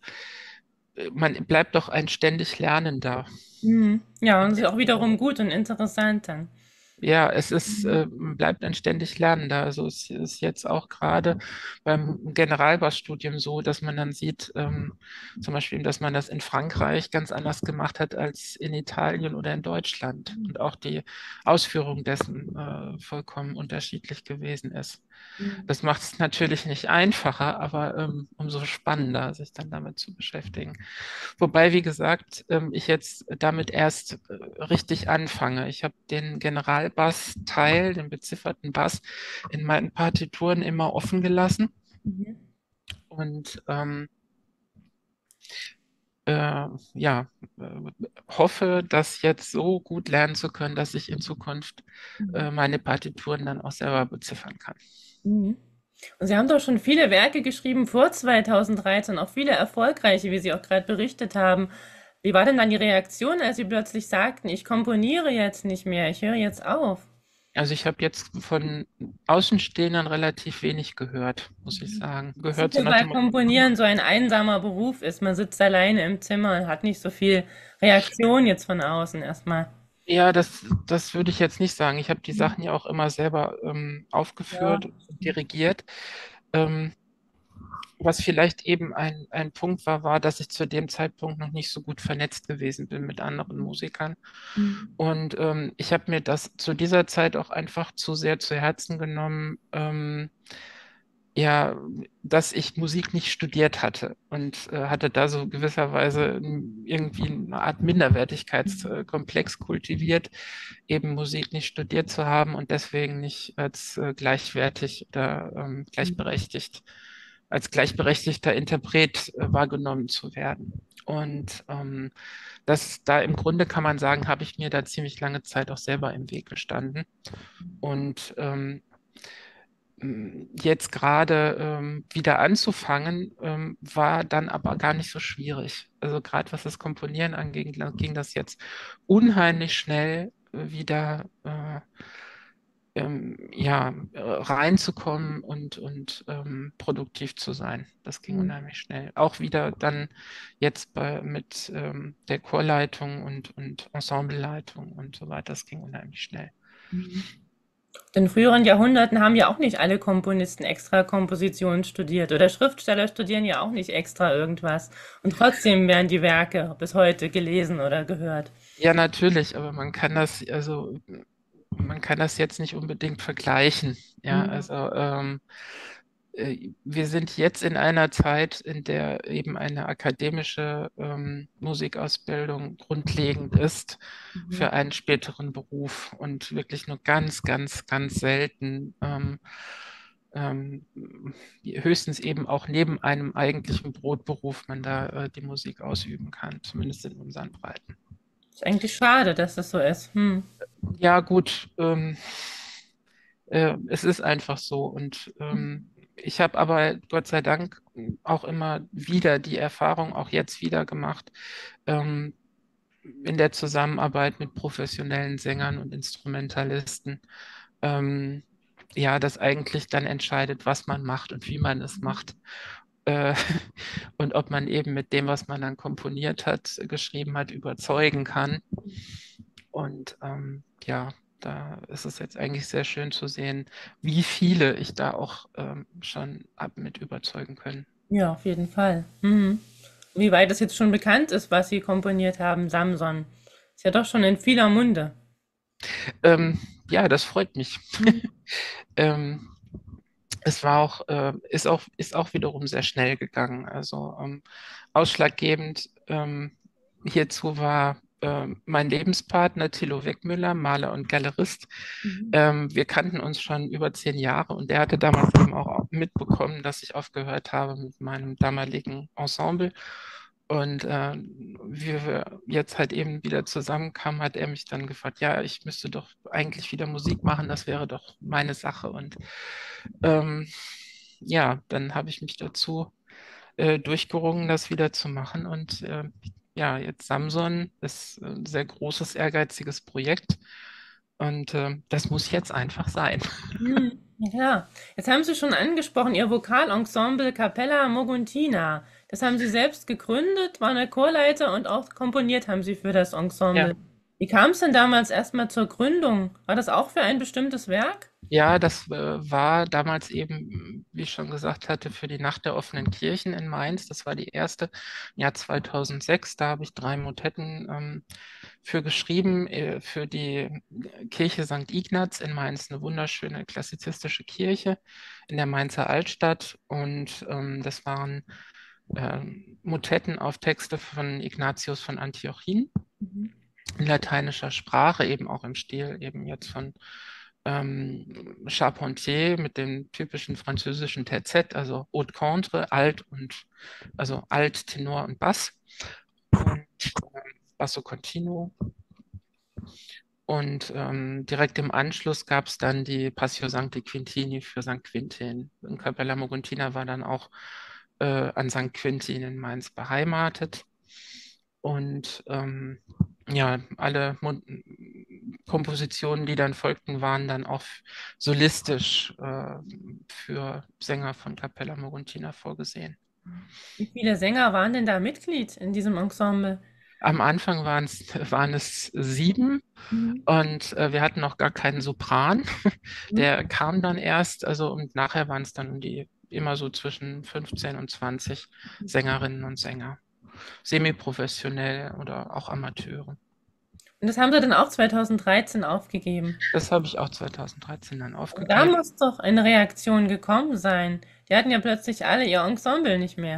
man bleibt doch ein ständig Lernender. Mhm. Ja, und das ist auch wiederum gut und interessant dann. Ja, es ist, äh, bleibt ein ständig Lernender. Also es ist jetzt auch gerade beim Generalbassstudium so, dass man dann sieht, ähm, zum Beispiel, dass man das in Frankreich ganz anders gemacht hat als in Italien oder in Deutschland und auch die Ausführung dessen äh, vollkommen unterschiedlich gewesen ist. Mhm. Das macht es natürlich nicht einfacher, aber ähm, umso spannender, sich dann damit zu beschäftigen. Wobei, wie gesagt, ähm, ich jetzt damit erst äh, richtig anfange. Ich habe den Generalbass-Teil, den bezifferten Bass, in meinen Partituren immer offen gelassen Mhm. und ähm, äh, ja, äh, hoffe, das jetzt so gut lernen zu können, dass ich in Zukunft Mhm. äh, meine Partituren dann auch selber beziffern kann. Mhm. Und Sie haben doch schon viele Werke geschrieben vor zweitausenddreizehn, auch viele erfolgreiche, wie Sie auch gerade berichtet haben. Wie war denn dann die Reaktion, als Sie plötzlich sagten, ich komponiere jetzt nicht mehr, ich höre jetzt auf? Also ich habe jetzt von Außenstehenden relativ wenig gehört, muss ich sagen. Gehört so Sicher, nach weil dem Motto, Komponieren so ein einsamer Beruf ist. Man sitzt alleine im Zimmer und hat nicht so viel Reaktion jetzt von außen erstmal. ja, das, das würde ich jetzt nicht sagen. Ich habe die Sachen ja auch immer selber ähm, Ja. aufgeführt, dirigiert. Ähm, Was vielleicht eben ein, ein Punkt war, war, dass ich zu dem Zeitpunkt noch nicht so gut vernetzt gewesen bin mit anderen Musikern. Mhm. Und ähm, ich habe mir das zu dieser Zeit auch einfach zu sehr zu Herzen genommen, ähm, ja, dass ich Musik nicht studiert hatte und äh, hatte da so gewisserweise irgendwie eine Art Minderwertigkeitskomplex kultiviert, eben Musik nicht studiert zu haben und deswegen nicht als äh, gleichwertig oder ähm, gleichberechtigt als gleichberechtigter Interpret äh, wahrgenommen zu werden. Und ähm, das da im Grunde kann man sagen, habe ich mir da ziemlich lange Zeit auch selber im Weg gestanden. Und ähm, jetzt gerade ähm, wieder anzufangen, ähm, war dann aber gar nicht so schwierig. Also gerade was das Komponieren anging, ging das jetzt unheimlich schnell äh, wieder äh, ähm, ja, äh, reinzukommen und, und ähm, produktiv zu sein. Das ging Mhm. unheimlich schnell. Auch wieder dann jetzt bei, mit ähm, der Chorleitung und, und Ensembleleitung und so weiter, das ging unheimlich schnell. Mhm. In früheren Jahrhunderten haben ja auch nicht alle Komponisten extra Komposition studiert oder Schriftsteller studieren ja auch nicht extra irgendwas. Und trotzdem werden die Werke bis heute gelesen oder gehört. Ja, natürlich, aber man kann das, also man kann das jetzt nicht unbedingt vergleichen. Ja, Mhm. also ähm, äh, wir sind jetzt in einer Zeit, in der eben eine akademische ähm, Musikausbildung grundlegend ist Mhm. für einen späteren Beruf und wirklich nur ganz, ganz, ganz selten, ähm, ähm, höchstens eben auch neben einem eigentlichen Brotberuf man da äh, die Musik ausüben kann, zumindest in unseren Breiten. Ist eigentlich schade, dass das so ist. Hm. Ja, gut. Ähm, äh, es ist einfach so. Und ähm, ich habe aber Gott sei Dank auch immer wieder die Erfahrung, auch jetzt wieder gemacht, ähm, in der Zusammenarbeit mit professionellen Sängern und Instrumentalisten, ähm, ja, das eigentlich dann entscheidet, was man macht und wie man es macht. Äh, und ob man eben mit dem, was man dann komponiert hat, geschrieben hat, überzeugen kann. Und ähm, ja, da ist es jetzt eigentlich sehr schön zu sehen, wie viele ich da auch ähm, schon hab mit überzeugen können. Ja, auf jeden Fall. Mhm. Wie weit es jetzt schon bekannt ist, was Sie komponiert haben, Samson. Ist ja doch schon in vieler Munde. Ähm, ja, das freut mich. Mhm. Ähm, es war auch, äh, ist auch, ist auch wiederum sehr schnell gegangen. Also ähm, ausschlaggebend ähm, hierzu war ähm, mein Lebenspartner Thilo Weckmüller, Maler und Galerist. Mhm. Ähm, wir kannten uns schon über zehn Jahre und der hatte damals eben auch mitbekommen, dass ich aufgehört habe mit meinem damaligen Ensemble. Und äh, wie wir jetzt halt eben wieder zusammenkamen, hat er mich dann gefragt, ja, ich müsste doch eigentlich wieder Musik machen, das wäre doch meine Sache. Und ähm, ja, dann habe ich mich dazu äh, durchgerungen, das wieder zu machen. Und äh, ja, jetzt Samson ist ein sehr großes, ehrgeiziges Projekt. Und äh, das muss jetzt einfach sein. Mhm. Ja, klar. Jetzt haben Sie schon angesprochen, Ihr Vokalensemble Capella Moguntina. Das haben Sie selbst gegründet, waren der Chorleiter und auch komponiert haben Sie für das Ja. Ensemble. Wie kam es denn damals erstmal zur Gründung? War das auch für ein bestimmtes Werk? Ja, das äh, war damals eben, wie ich schon gesagt hatte, für die Nacht der offenen Kirchen in Mainz. Das war die erste im Jahr zweitausendsechs. Da habe ich drei Motetten ähm, für geschrieben, äh, für die Kirche Sankt Ignaz in Mainz, eine wunderschöne klassizistische Kirche in der Mainzer Altstadt. Und ähm, das waren ähm, Motetten auf Texte von Ignatius von Antiochien Mhm. in lateinischer Sprache, eben auch im Stil eben jetzt von ähm, Charpentier mit dem typischen französischen Terzett, also Haute Contre, Alt und also Alt, Tenor und Bass und ähm, Basso Continuo. Und ähm, direkt im Anschluss gab es dann die Passio Sancti Quintini für Sankt Quintin. Und Capella Moguntina war dann auch äh, an Sankt Quintin in Mainz beheimatet. Und ähm, ja, alle Mon Kompositionen, die dann folgten, waren dann auch solistisch äh, für Sänger von Capella Moguntina vorgesehen. Wie viele Sänger waren denn da Mitglied in diesem Ensemble? Am Anfang waren's, waren es sieben Mhm. und äh, wir hatten noch gar keinen Sopran. Mhm. Der kam dann erst, also und nachher waren es dann um die immer so zwischen fünfzehn und zwanzig Sängerinnen und Sänger. Semiprofessionell oder auch Amateure. Und das haben Sie dann auch zweitausenddreizehn aufgegeben. Das habe ich auch zweitausenddreizehn dann Aber da aufgegeben. muss doch eine Reaktion gekommen sein. Die hatten ja plötzlich alle ihr Ensemble nicht mehr.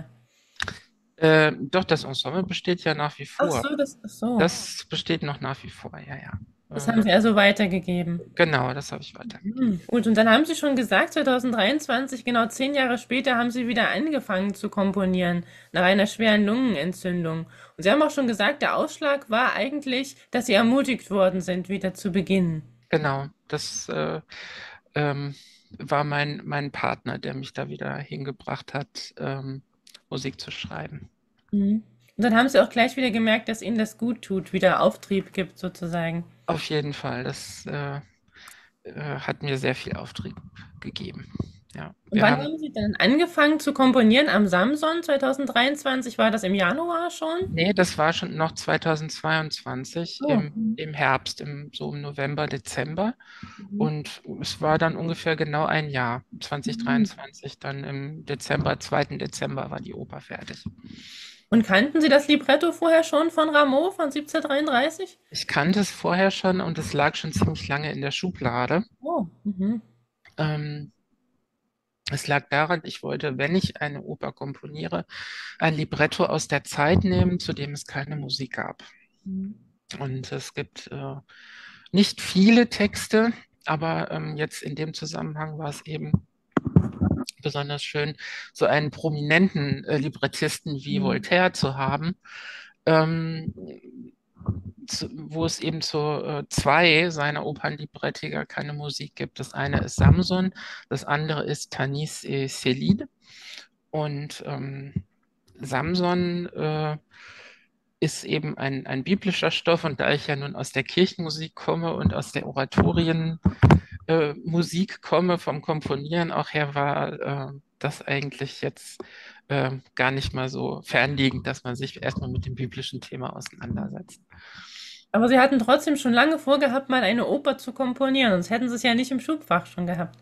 Äh, doch, das Ensemble besteht ja nach wie Ach vor. so, das ach so. Das besteht noch nach wie vor, ja, ja. Das Äh, haben Sie also weitergegeben. genau, das habe ich weitergegeben. Hm, gut, und dann haben Sie schon gesagt, zwanzig dreiundzwanzig, genau zehn Jahre später, haben Sie wieder angefangen zu komponieren, nach einer schweren Lungenentzündung. Und Sie haben auch schon gesagt, der Ausschlag war eigentlich, dass Sie ermutigt worden sind, wieder zu beginnen. Genau, das äh, ähm, war mein, mein Partner, der mich da wieder hingebracht hat, ähm, Musik zu schreiben. Mhm. Und dann haben Sie auch gleich wieder gemerkt, dass Ihnen das gut tut, wieder Auftrieb gibt sozusagen. Auf jeden Fall, das äh, äh, hat mir sehr viel Auftrieb gegeben. Ja, Und wir wann haben, haben Sie dann angefangen zu komponieren? Am Samson zwanzig dreiundzwanzig? War das im Januar schon? nee, das war schon noch zweitausendzweiundzwanzig Oh. im, Mhm. im Herbst, im, so im November, Dezember. Mhm. Und es war dann ungefähr genau ein Jahr, Mhm. zwanzig dreiundzwanzig, dann im Dezember, zweiten Dezember war die Oper fertig. Und kannten Sie das Libretto vorher schon von Rameau von siebzehnhundertdreiunddreißig? Ich kannte es vorher schon und es lag schon ziemlich lange in der Schublade. Oh. Mhm. Ähm, Es lag daran, ich wollte, wenn ich eine Oper komponiere, ein Libretto aus der Zeit nehmen, zu dem es keine Musik gab. Mhm. Und es gibt äh, nicht viele Texte, aber ähm, jetzt in dem Zusammenhang war es eben besonders schön, so einen prominenten äh, Librettisten wie Mhm. Voltaire zu haben, ähm, zu, wo es eben zu äh, zwei seiner Opernlibretti gar keine Musik gibt. Das eine ist Samson, das andere ist Tanis et Céline. Und ähm, Samson äh, ist eben ein, ein biblischer Stoff. Und da ich ja nun aus der Kirchenmusik komme und aus der Oratorienmusik äh, Musik komme, vom Komponieren auch her, war äh, das eigentlich jetzt äh, gar nicht mal so fernliegend, dass man sich erstmal mit dem biblischen Thema auseinandersetzt. Aber Sie hatten trotzdem schon lange vorgehabt, mal eine Oper zu komponieren, sonst hätten Sie es ja nicht im Schubfach schon gehabt.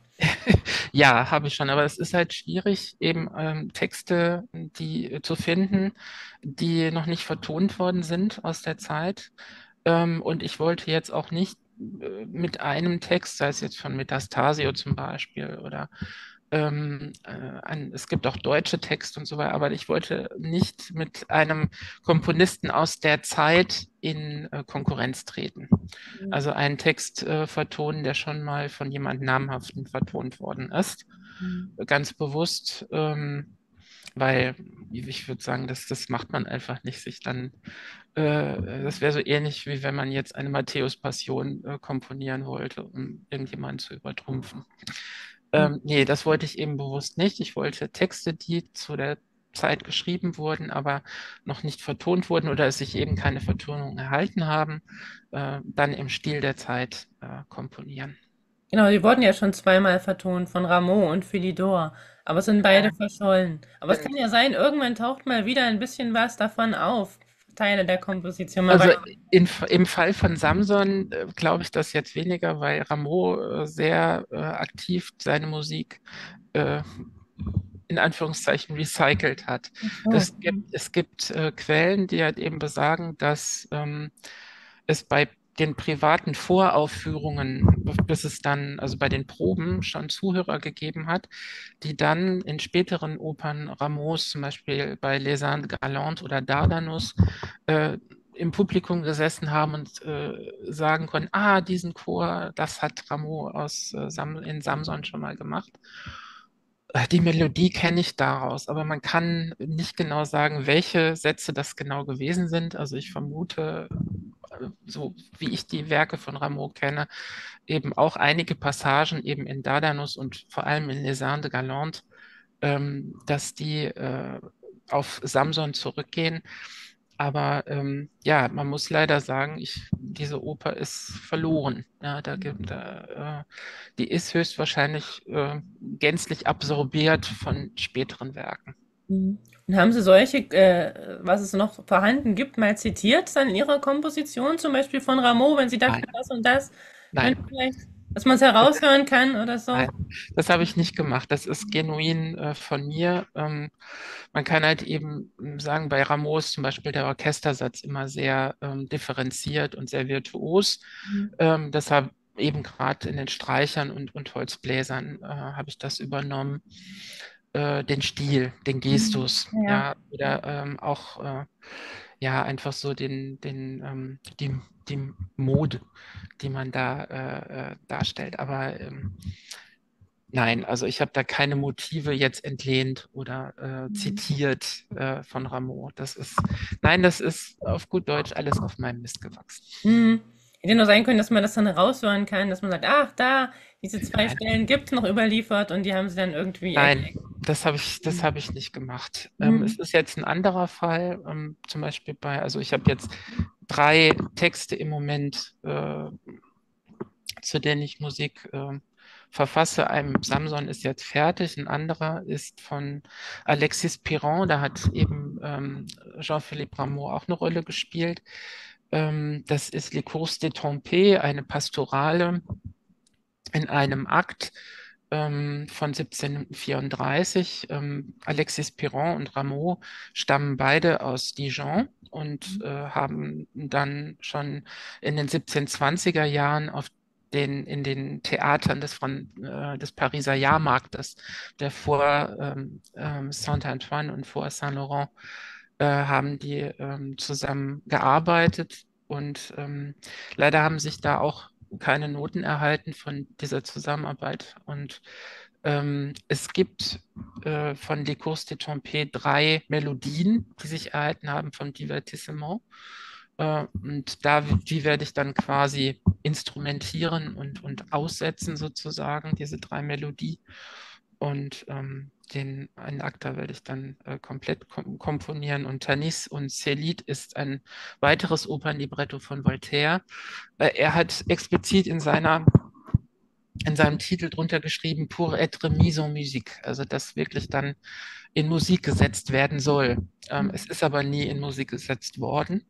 Ja, habe ich schon, aber es ist halt schwierig, eben ähm, Texte, die äh, zu finden, die noch nicht vertont worden sind aus der Zeit. Ähm, und ich wollte jetzt auch nicht äh, mit einem Text, sei es jetzt von Metastasio zum Beispiel oder ähm, äh, ein, es gibt auch deutsche Texte und so weiter, aber ich wollte nicht mit einem Komponisten aus der Zeit in äh, Konkurrenz treten. Also einen Text äh, vertonen, der schon mal von jemand Namhaften vertont worden ist. Ganz bewusst, ähm, weil ich würde sagen, das, das macht man einfach nicht, sich dann, äh, das wäre so ähnlich, wie wenn man jetzt eine Matthäus-Passion äh, komponieren wollte, um irgendjemanden zu übertrumpfen. Ähm, nee, das wollte ich eben bewusst nicht. Ich wollte Texte, die zu der Zeit geschrieben wurden, aber noch nicht vertont wurden oder es sich eben keine Vertonung erhalten haben, äh, dann im Stil der Zeit äh, komponieren. Genau, die wurden ja schon zweimal vertont von Rameau und Philidor, aber es sind beide verschollen. Aber es Gen- kann ja sein, irgendwann taucht mal wieder ein bisschen was davon auf, Teile der Komposition. Man Also weiß. in, im Fall von Samson äh, glaube ich das jetzt weniger, weil Rameau äh, sehr äh, aktiv seine Musik äh, in Anführungszeichen recycelt hat. Oh. Es gibt, es gibt äh, Quellen, die halt eben besagen, dass ähm, es bei den privaten Voraufführungen, bis es dann, also bei den Proben schon Zuhörer gegeben hat, die dann in späteren Opern Rameaus, zum Beispiel bei Les Indes Galantes oder Dardanus, äh, im Publikum gesessen haben und äh, sagen konnten, ah, diesen Chor, das hat Rameau aus, äh, Sam in Samson schon mal gemacht. Äh, Die Melodie kenne ich daraus, aber man kann nicht genau sagen, welche Sätze das genau gewesen sind. Also ich vermute, äh, so wie ich die Werke von Rameau kenne, eben auch einige Passagen eben in Dardanus und vor allem in Les Indes de Galante, ähm, dass die äh, auf Samson zurückgehen. Aber ähm, ja, man muss leider sagen, ich, diese Oper ist verloren. Ja, da gibt, da, äh, die ist höchstwahrscheinlich äh, gänzlich absorbiert von späteren Werken. Mhm. Und haben Sie solche, äh, was es noch vorhanden gibt, mal zitiert dann in Ihrer Komposition, zum Beispiel von Rameau, wenn Sie Nein, dachten, das und das nein, könnte vielleicht, dass man es heraushören kann oder so? nein, das habe ich nicht gemacht. Das ist genuin äh, von mir. Ähm, man kann halt eben ähm, sagen, bei Rameau ist zum Beispiel der Orchestersatz immer sehr ähm, differenziert und sehr virtuos. Mhm. Ähm, deshalb eben gerade in den Streichern und, und Holzbläsern äh, habe ich das übernommen. Äh, den Stil, den Mhm. Gestus, Ja. ja, oder ähm, auch äh, ja, einfach so den, den, ähm, die, die Mode, die man da äh, äh, darstellt. Aber ähm, nein, also ich habe da keine Motive jetzt entlehnt oder äh, Mhm. zitiert äh, von Rameau. Das ist, nein, das ist auf gut Deutsch alles auf meinem Mist gewachsen. Mhm. Hätte nur sein können, dass man das dann raushören kann, dass man sagt, ach, da, diese zwei Nein, Stellen gibt's noch überliefert und die haben sie dann irgendwie nein, erklärt. das habe ich, das habe ich nicht gemacht. Ähm, es Mhm. ist jetzt ein anderer Fall, ähm, zum Beispiel bei, also ich habe jetzt drei Texte im Moment, äh, zu denen ich Musik äh, verfasse. Ein Samson ist jetzt fertig, ein anderer ist von Alexis Piron, da hat eben ähm, Jean-Philippe Rameau auch eine Rolle gespielt. Ähm, das ist Les Courses des Trompées, eine Pastorale in einem Akt ähm, von siebzehnhundertvierunddreißig. Ähm, Alexis Piron und Rameau stammen beide aus Dijon und äh, haben dann schon in den siebzehnhundertzwanziger Jahren auf den, in den Theatern des, Fran äh, des Pariser Jahrmarktes, der vor ähm, ähm, Saint-Antoine und vor Saint-Laurent, äh, haben die ähm, zusammen gearbeitet und ähm, leider haben sich da auch keine Noten erhalten von dieser Zusammenarbeit. Und ähm, es gibt äh, von Les Courses des Trompées drei Melodien, die sich erhalten haben vom Divertissement. Äh, und da, die werde ich dann quasi instrumentieren und, und aussetzen sozusagen, diese drei Melodien. Und ähm, den einen Akter werde ich dann äh, komplett kom komponieren. Und Tanis und Céline ist ein weiteres Opernlibretto von Voltaire. Äh, er hat explizit in seiner in seinem Titel drunter geschrieben, pour être mis en musique, also das wirklich dann in Musik gesetzt werden soll. Ähm, es ist aber nie in Musik gesetzt worden.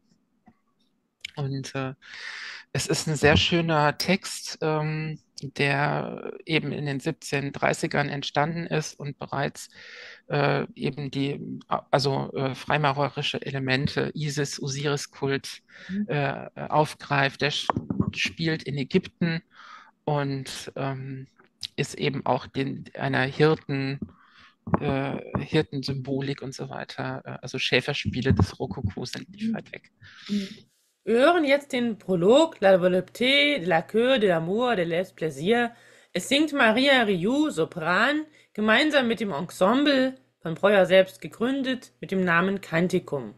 Und äh, es ist ein sehr schöner Text, ähm, der eben in den siebzehnhundertdreißigern entstanden ist und bereits äh, eben die, also äh, freimaurerische Elemente, Isis, Osiris-Kult äh, aufgreift. Der spielt in Ägypten und ähm, ist eben auch den, einer Hirten, äh, Hirtensymbolik und so weiter. Äh, Also Schäferspiele des Rokoko sind nicht weit weg. Wir hören jetzt den Prolog La volupté de la queue de l'amour de les plaisirs. Es singt Maria Rioux, Sopran, gemeinsam mit dem Ensemble, von Breuer selbst gegründet, mit dem Namen Canticum.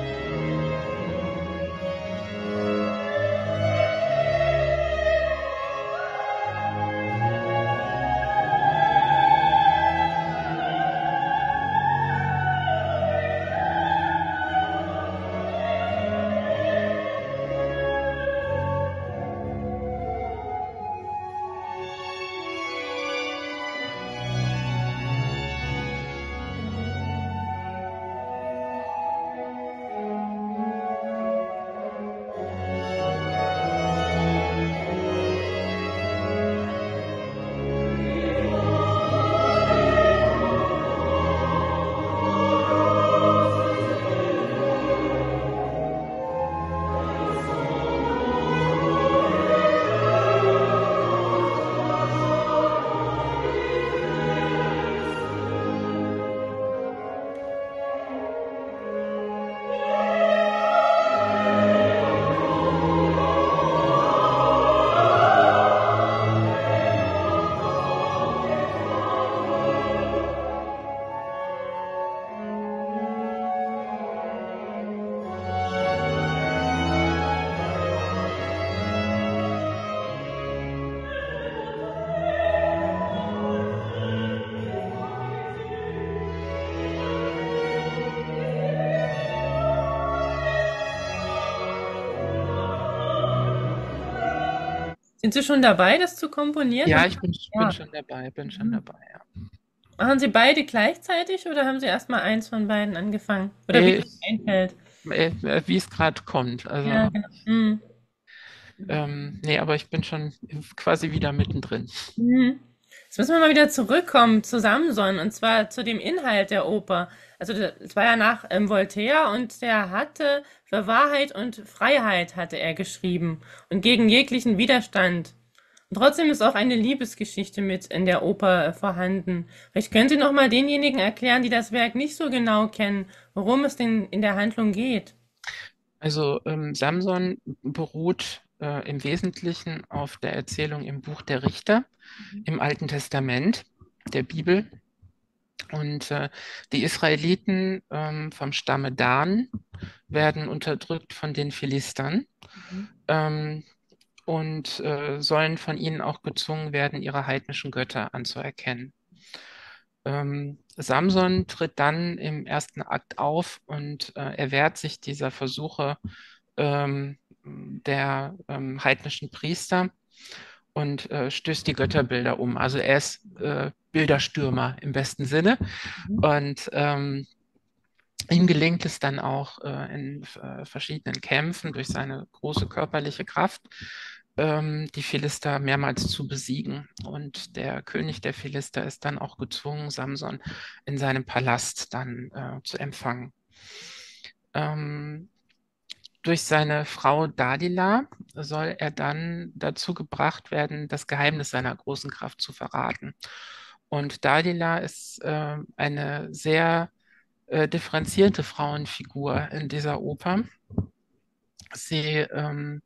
Sind Sie schon dabei, das zu komponieren? Ja, Das, ich bin, bin ja. schon dabei, bin schon Mhm. dabei, ja. Machen Sie beide gleichzeitig oder haben Sie erst mal eins von beiden angefangen? Oder wie Nee, es ich, einfällt? äh, wie es gerade kommt. Ja, Also, genau. Mhm. ähm, nee, aber ich bin schon quasi wieder mittendrin. Mhm. Jetzt müssen wir mal wieder zurückkommen zu Samson und zwar zu dem Inhalt der Oper. Also es war ja nach ähm, Voltaire und der hatte für Wahrheit und Freiheit hatte er geschrieben und gegen jeglichen Widerstand. Und trotzdem ist auch eine Liebesgeschichte mit in der Oper äh, vorhanden. Vielleicht können Sie noch mal denjenigen erklären, die das Werk nicht so genau kennen, worum es denn in der Handlung geht. Also ähm, Samson beruht äh, im Wesentlichen auf der Erzählung im Buch der Richter Mhm. im Alten Testament der Bibel. Und äh, die Israeliten ähm, vom Stamme Dan werden unterdrückt von den Philistern Mhm. ähm, und äh, sollen von ihnen auch gezwungen werden, ihre heidnischen Götter anzuerkennen. Ähm, Samson tritt dann im ersten Akt auf und äh, erwehrt sich dieser Versuche ähm, der ähm, heidnischen Priester und äh, stößt die Götterbilder um. Also er ist äh, Bilderstürmer im besten Sinne. Mhm. Und ähm, ihm gelingt es dann auch äh, in äh, verschiedenen Kämpfen durch seine große körperliche Kraft, ähm, die Philister mehrmals zu besiegen. Und der König der Philister ist dann auch gezwungen, Samson in seinem Palast dann äh, zu empfangen. Ähm, durch seine Frau Dalila soll er dann dazu gebracht werden, das Geheimnis seiner großen Kraft zu verraten. Und Dalila ist äh, eine sehr äh, differenzierte Frauenfigur in dieser Oper. Sie ähm,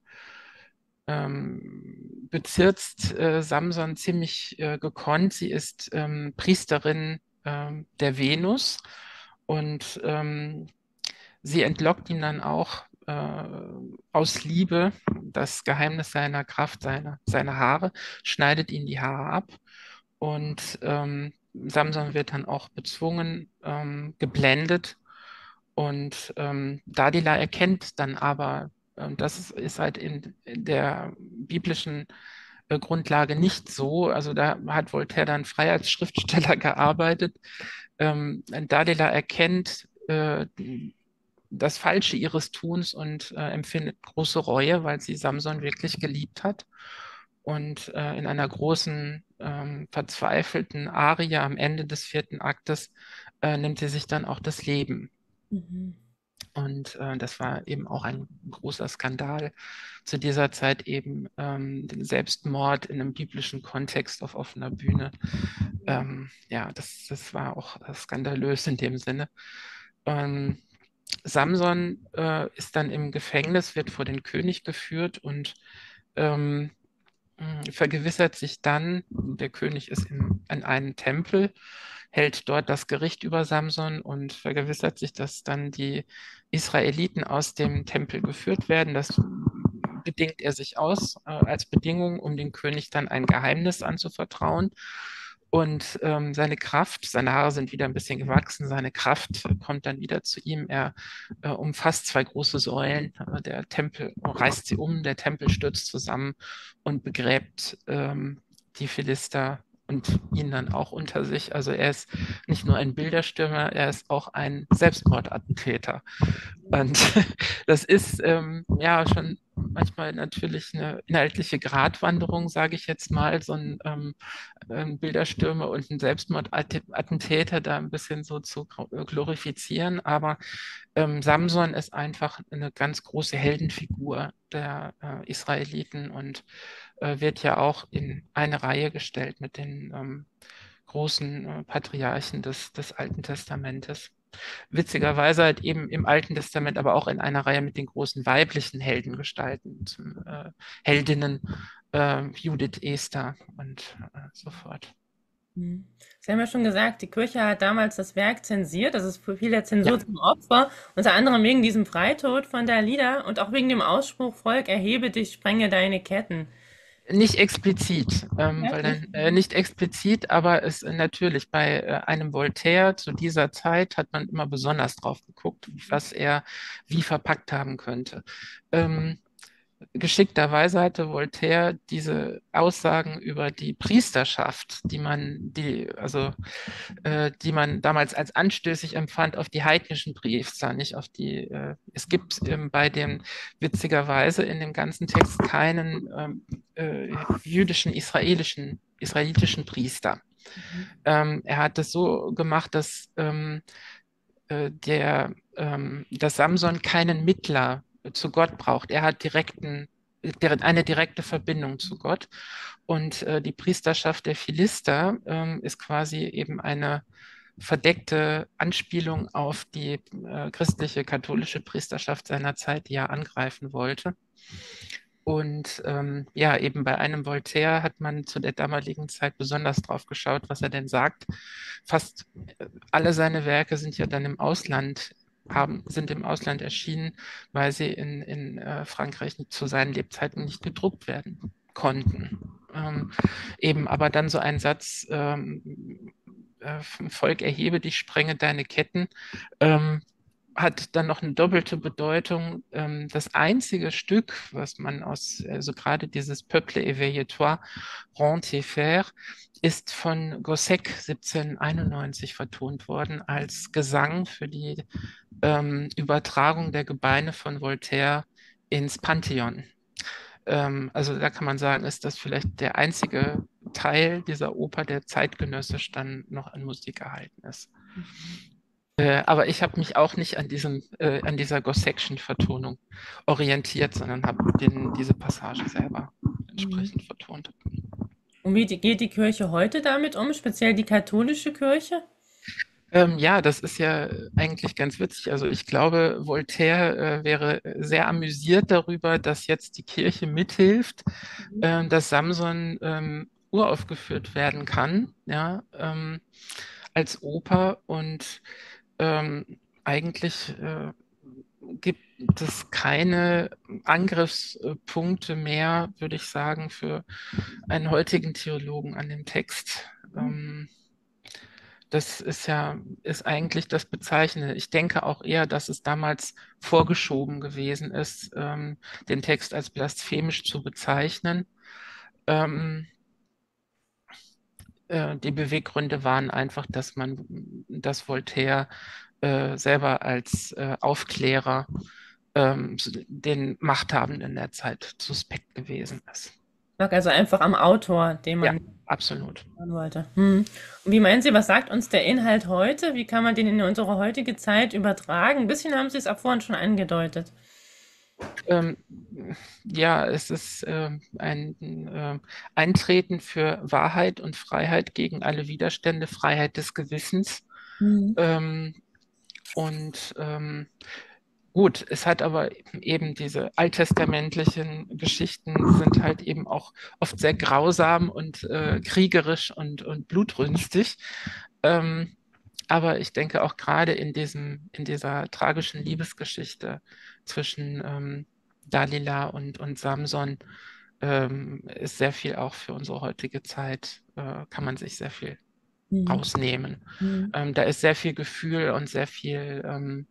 ähm, bezirzt äh, Samson ziemlich äh, gekonnt. Sie ist ähm, Priesterin ähm, der Venus und ähm, sie entlockt ihm dann auch äh, aus Liebe das Geheimnis seiner Kraft, seine, seine Haare, schneidet ihm die Haare ab und ähm, Samson wird dann auch bezwungen, ähm, geblendet und ähm, Dalila erkennt dann aber, ähm, das ist, ist halt in, in der biblischen äh, Grundlage nicht so. Also da hat Voltaire dann frei als Schriftsteller gearbeitet. Ähm, Dalila erkennt äh, das Falsche ihres Tuns und äh, empfindet große Reue, weil sie Samson wirklich geliebt hat. Und äh, in einer großen, ähm, verzweifelten Arie am Ende des vierten Aktes äh, nimmt sie sich dann auch das Leben. Mhm. Und äh, das war eben auch ein großer Skandal zu dieser Zeit eben ähm, den Selbstmord in einem biblischen Kontext auf offener Bühne. Ähm, ja, das, das war auch äh, skandalös in dem Sinne. Ähm, Samson äh, ist dann im Gefängnis, wird vor den König geführt und ähm, mh, vergewissert sich dann, der König ist in, in einem Tempel, hält dort das Gericht über Samson und vergewissert sich, dass dann die Israeliten aus dem Tempel geführt werden. Das bedingt er sich aus äh, als Bedingung, um dem König dann ein Geheimnis anzuvertrauen. Und ähm, seine Kraft, seine Haare sind wieder ein bisschen gewachsen, seine Kraft kommt dann wieder zu ihm. Er äh, umfasst zwei große Säulen. Äh, Der Tempel reißt sie um, der Tempel stürzt zusammen und begräbt ähm, die Philister und ihn dann auch unter sich. Also er ist nicht nur ein Bilderstürmer, er ist auch ein Selbstmordattentäter. Und das ist ähm, ja schon manchmal natürlich eine inhaltliche Gratwanderung, sage ich jetzt mal, so ein, ähm, ein Bilderstürmer und ein Selbstmordattentäter da ein bisschen so zu glorifizieren. Aber ähm, Samson ist einfach eine ganz große Heldenfigur der äh, Israeliten und äh, wird ja auch in eine Reihe gestellt mit den ähm, großen äh, Patriarchen des, des Alten Testamentes. Witzigerweise halt eben im Alten Testament, aber auch in einer Reihe mit den großen weiblichen Heldengestalten, zum, äh, Heldinnen, äh, Judith, Esther und äh, so fort. Mhm. Sie haben ja schon gesagt, die Kirche hat damals das Werk zensiert, das ist für viele Ja, Zensur zum Opfer, unter anderem wegen diesem Freitod von Dalida und auch wegen dem Ausspruch, Volk, erhebe dich, sprenge deine Ketten. nicht explizit, ähm, Ja, weil nicht? dann äh, nicht explizit, aber es äh, natürlich bei äh, einem Voltaire zu dieser Zeit hat man immer besonders drauf geguckt, was er wie verpackt haben könnte. Ähm, Geschickterweise hatte Voltaire diese Aussagen über die Priesterschaft, die man, die, also, äh, die man damals als anstößig empfand, auf die heidnischen Priester, nicht auf die, äh, es gibt ähm, bei dem, witzigerweise in dem ganzen Text keinen ähm, äh, jüdischen, israelischen, israelitischen Priester. Mhm. Ähm, er hat es so gemacht, dass ähm, äh, der, ähm, dass Samson keinen Mittler zu Gott braucht. Er hat direkten, der, eine direkte Verbindung zu Gott. Und äh, die Priesterschaft der Philister ähm, ist quasi eben eine, verdeckte Anspielung auf die äh, christliche katholische Priesterschaft seiner Zeit, die er angreifen wollte. Und ähm, ja, eben bei einem Voltaire hat man zu der damaligen Zeit besonders drauf geschaut, was er denn sagt. Fast äh, alle seine Werke sind ja dann im Ausland, haben, sind im Ausland erschienen, weil sie in, in äh, Frankreich zu seinen Lebzeiten nicht gedruckt werden konnten. Ähm, eben aber dann so ein Satz, ähm, äh, Volk erhebe dich, sprenge deine Ketten, ähm, hat dann noch eine doppelte Bedeutung. Ähm, das einzige Stück, was man aus, also gerade dieses Peuple éveille-toi, rend tes fers, ist von Gossec siebzehnhunderteinundneunzig vertont worden als Gesang für die ähm, Übertragung der Gebeine von Voltaire ins Pantheon. Ähm, also da kann man sagen, ist das vielleicht der einzige Teil dieser Oper, der zeitgenössisch dann noch an Musik erhalten ist. Äh, aber ich habe mich auch nicht an diesem, äh, an dieser Gossection-Vertonung orientiert, sondern habe diese Passage selber Mhm. entsprechend vertont. Und wie die, geht die Kirche heute damit um, speziell die katholische Kirche? Ähm, ja, das ist ja eigentlich ganz witzig. Also ich glaube, Voltaire äh, wäre sehr amüsiert darüber, dass jetzt die Kirche mithilft, Mhm. äh, dass Samson ähm, uraufgeführt werden kann, ja, ähm, als Oper und ähm, eigentlich äh, gibt es keine Angriffspunkte mehr, würde ich sagen, für einen heutigen Theologen an dem Text. Ähm, das ist ja, ist eigentlich das Bezeichnende. Ich denke auch eher, dass es damals vorgeschoben gewesen ist, ähm, den Text als blasphemisch zu bezeichnen. Ähm, äh, die Beweggründe waren einfach, dass man, dass Voltaire äh, selber als äh, Aufklärer ähm, den Machthabenden der Zeit suspekt gewesen ist. Lag also einfach am Autor, den Ja, man absolut. hören wollte. Hm. Und wie meinen Sie, was sagt uns der Inhalt heute? Wie kann man den in unsere heutige Zeit übertragen? Ein bisschen haben Sie es auch vorhin schon angedeutet. Ähm, ja, es ist ähm, ein ähm, Eintreten für Wahrheit und Freiheit gegen alle Widerstände, Freiheit des Gewissens. Mhm. Ähm, und ähm, gut, es hat aber eben diese alttestamentlichen Geschichten sind halt eben auch oft sehr grausam und äh, kriegerisch und, und blutrünstig. Ähm, aber ich denke auch gerade in diesem, in dieser tragischen Liebesgeschichte zwischen ähm, Dalila und, und Samson ähm, ist sehr viel auch für unsere heutige Zeit, äh, kann man sich sehr viel Mhm. rausnehmen. Mhm. Ähm, da ist sehr viel Gefühl und sehr viel ähm,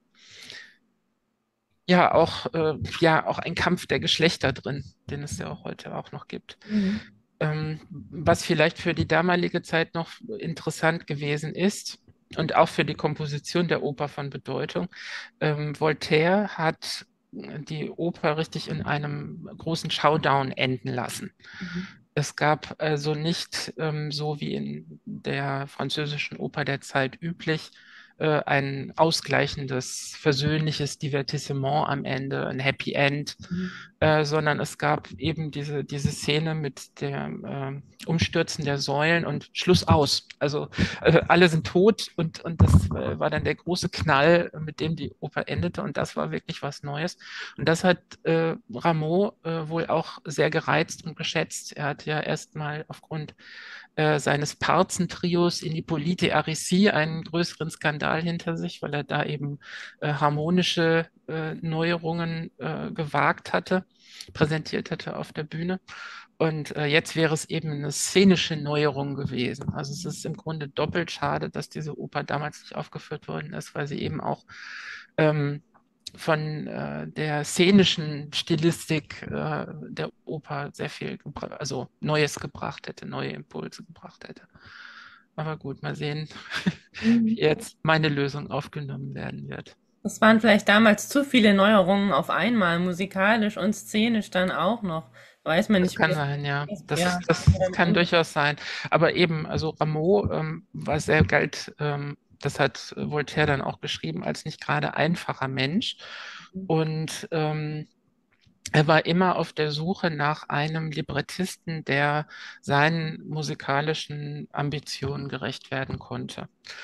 ja auch, äh, ja, auch ein Kampf der Geschlechter drin, den es ja auch heute auch noch gibt. Mhm. Ähm, was vielleicht für die damalige Zeit noch interessant gewesen ist und auch für die Komposition der Oper von Bedeutung, ähm, Voltaire hat die Oper richtig in einem großen Showdown enden lassen. Mhm. Es gab also nicht ähm, so wie in der französischen Oper der Zeit üblich äh, ein ausgleichendes, versöhnliches Divertissement am Ende, ein Happy End, Mhm. äh, sondern es gab eben diese, diese Szene mit dem äh, Umstürzen der Säulen und Schluss aus. Also äh, alle sind tot und, und das äh, war dann der große Knall, mit dem die Oper endete und das war wirklich was Neues. Und das hat äh, Rameau äh, wohl auch sehr gereizt und geschätzt. Er hat ja erstmal aufgrund äh, seines Parzentrios in Hippolyte Aricie einen größeren Skandal hinter sich, weil er da eben äh, harmonische äh, Neuerungen äh, gewagt hatte, präsentiert hatte auf der Bühne. Und äh, jetzt wäre es eben eine szenische Neuerung gewesen. Also es ist im Grunde doppelt schade, dass diese Oper damals nicht aufgeführt worden ist, weil sie eben auch ähm, von äh, der szenischen Stilistik äh, der Oper sehr viel, also Neues gebracht hätte, neue Impulse gebracht hätte. Aber gut, mal sehen, Mhm. wie jetzt meine Lösung aufgenommen werden wird. Das waren vielleicht damals zu viele Neuerungen auf einmal, musikalisch und szenisch dann auch noch. Weiß man Das nicht, wie kann das sein, ja. Das, ja, das am kann Ende. durchaus sein. Aber eben, also Rameau ähm, war sehr galt, ähm, das hat Voltaire dann auch geschrieben, als nicht gerade einfacher Mensch. Und ähm, er war immer auf der Suche nach einem Librettisten, der seinen musikalischen Ambitionen gerecht werden konnte.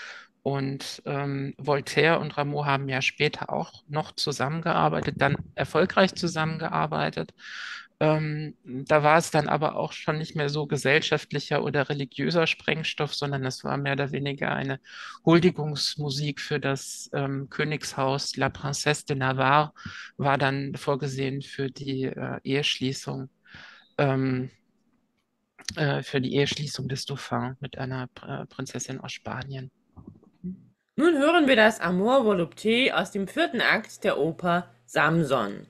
Und ähm, Voltaire und Rameau haben ja später auch noch zusammengearbeitet, dann erfolgreich zusammengearbeitet. Ähm, da war es dann aber auch schon nicht mehr so gesellschaftlicher oder religiöser Sprengstoff, sondern es war mehr oder weniger eine Huldigungsmusik für das ähm, Königshaus. La Princesse de Navarre war dann vorgesehen für die äh, Eheschließung, ähm, äh, für die Eheschließung des Dauphin mit einer äh, Prinzessin aus Spanien. Nun hören wir das Amor volupté aus dem vierten Akt der Oper Samson.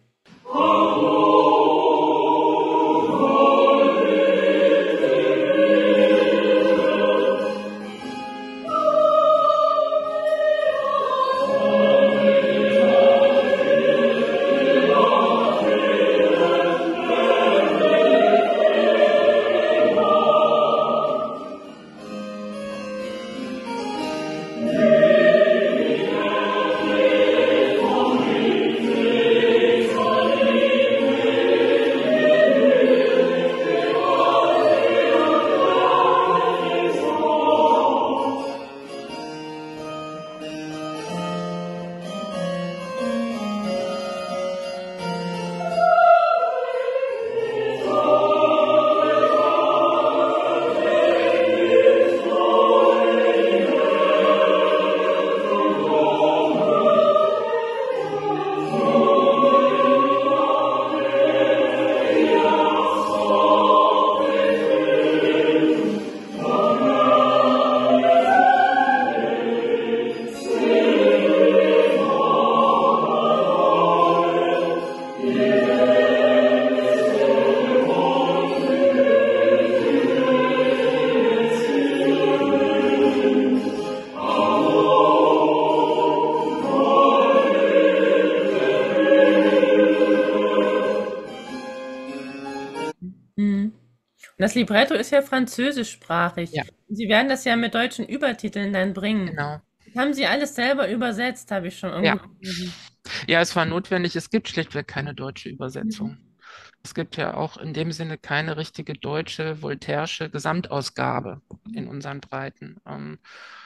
Mhm. Und das Libretto ist ja französischsprachig. Ja, Sie werden das ja mit deutschen Übertiteln dann bringen. genau. Haben Sie alles selber übersetzt, habe ich schon Ja. irgendwo gelesen. Ja, es war notwendig. Es gibt schlichtweg keine deutsche Mhm. Übersetzung. Es gibt ja auch in dem Sinne keine richtige deutsche Voltairesche Gesamtausgabe in unseren Breiten. Ähm,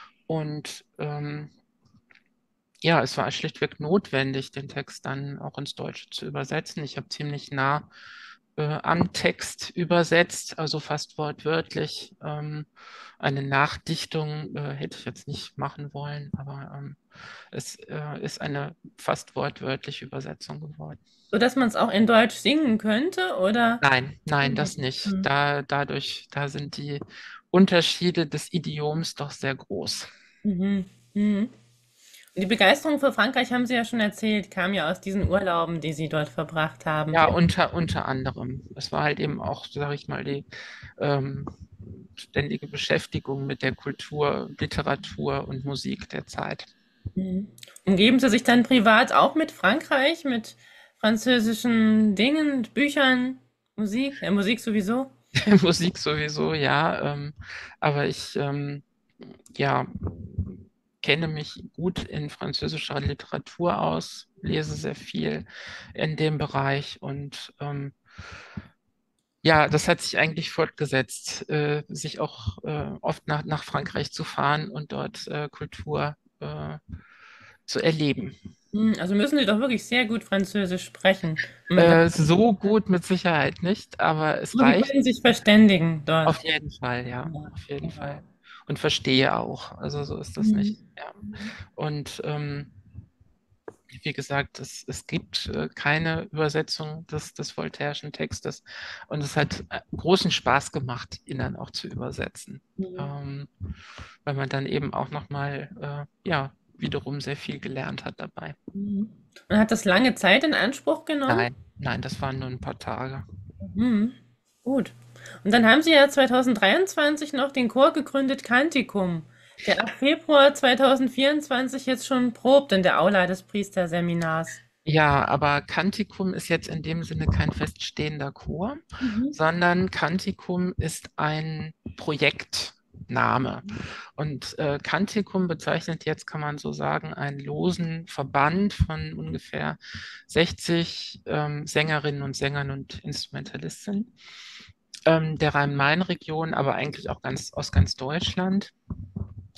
und ähm, ja, es war schlichtweg notwendig, den Text dann auch ins Deutsche zu übersetzen. Ich habe ziemlich nah äh, am Text übersetzt, also fast wortwörtlich. Ähm, eine Nachdichtung äh, hätte ich jetzt nicht machen wollen, aber ähm, es äh, ist eine fast wortwörtliche Übersetzung geworden. Sodass man es auch in Deutsch singen könnte, oder? Nein, nein, das nicht. Mhm. Da, dadurch, da sind die Unterschiede des Idioms doch sehr groß. Mhm. Mhm. Und die Begeisterung für Frankreich, haben Sie ja schon erzählt, kam ja aus diesen Urlauben, die Sie dort verbracht haben. Ja, unter, unter anderem. Es war halt eben auch, sage ich mal, die ähm, ständige Beschäftigung mit der Kultur, Literatur und Musik der Zeit. Mhm. Umgeben Sie sich dann privat auch mit Frankreich, mit französischen Dingen, mit Büchern, Musik? Ja, Musik sowieso. Musik sowieso, ja. Ähm, aber ich ähm, ja, kenne mich gut in französischer Literatur aus, lese sehr viel in dem Bereich und ähm, ja, das hat sich eigentlich fortgesetzt, äh, sich auch äh, oft nach, nach Frankreich zu fahren und dort äh, Kultur äh, zu erleben. Hm, also müssen Sie doch wirklich sehr gut Französisch sprechen. Und mit Äh, so gut mit Sicherheit nicht, aber es Aber Sie reicht können sich verständigen dort. auf jeden Fall, ja, Ja, auf jeden genau. Fall. Und verstehe auch. Also so ist das Mhm. nicht. Ja. Und ähm, wie gesagt, es, es gibt äh, keine Übersetzung des, des Voltaireschen Textes und es hat äh, großen Spaß gemacht, ihn dann auch zu übersetzen, Mhm. ähm, weil man dann eben auch nochmal, äh, ja, wiederum sehr viel gelernt hat dabei. Mhm. Und hat das lange Zeit in Anspruch genommen? Nein, nein, das waren nur ein paar Tage. Mhm. Gut. Und dann haben Sie ja zweitausenddreiundzwanzig noch den Chor gegründet Canticum, der ab Februar zweitausendvierundzwanzig jetzt schon probt in der Aula des Priesterseminars. Ja, aber Canticum ist jetzt in dem Sinne kein feststehender Chor, Mhm. sondern Canticum ist ein Projektname. Und äh, Canticum bezeichnet jetzt, kann man so sagen, einen losen Verband von ungefähr sechzig ähm, Sängerinnen und Sängern und Instrumentalistinnen ähm, der Rhein-Main-Region, aber eigentlich auch ganz aus ganz Deutschland.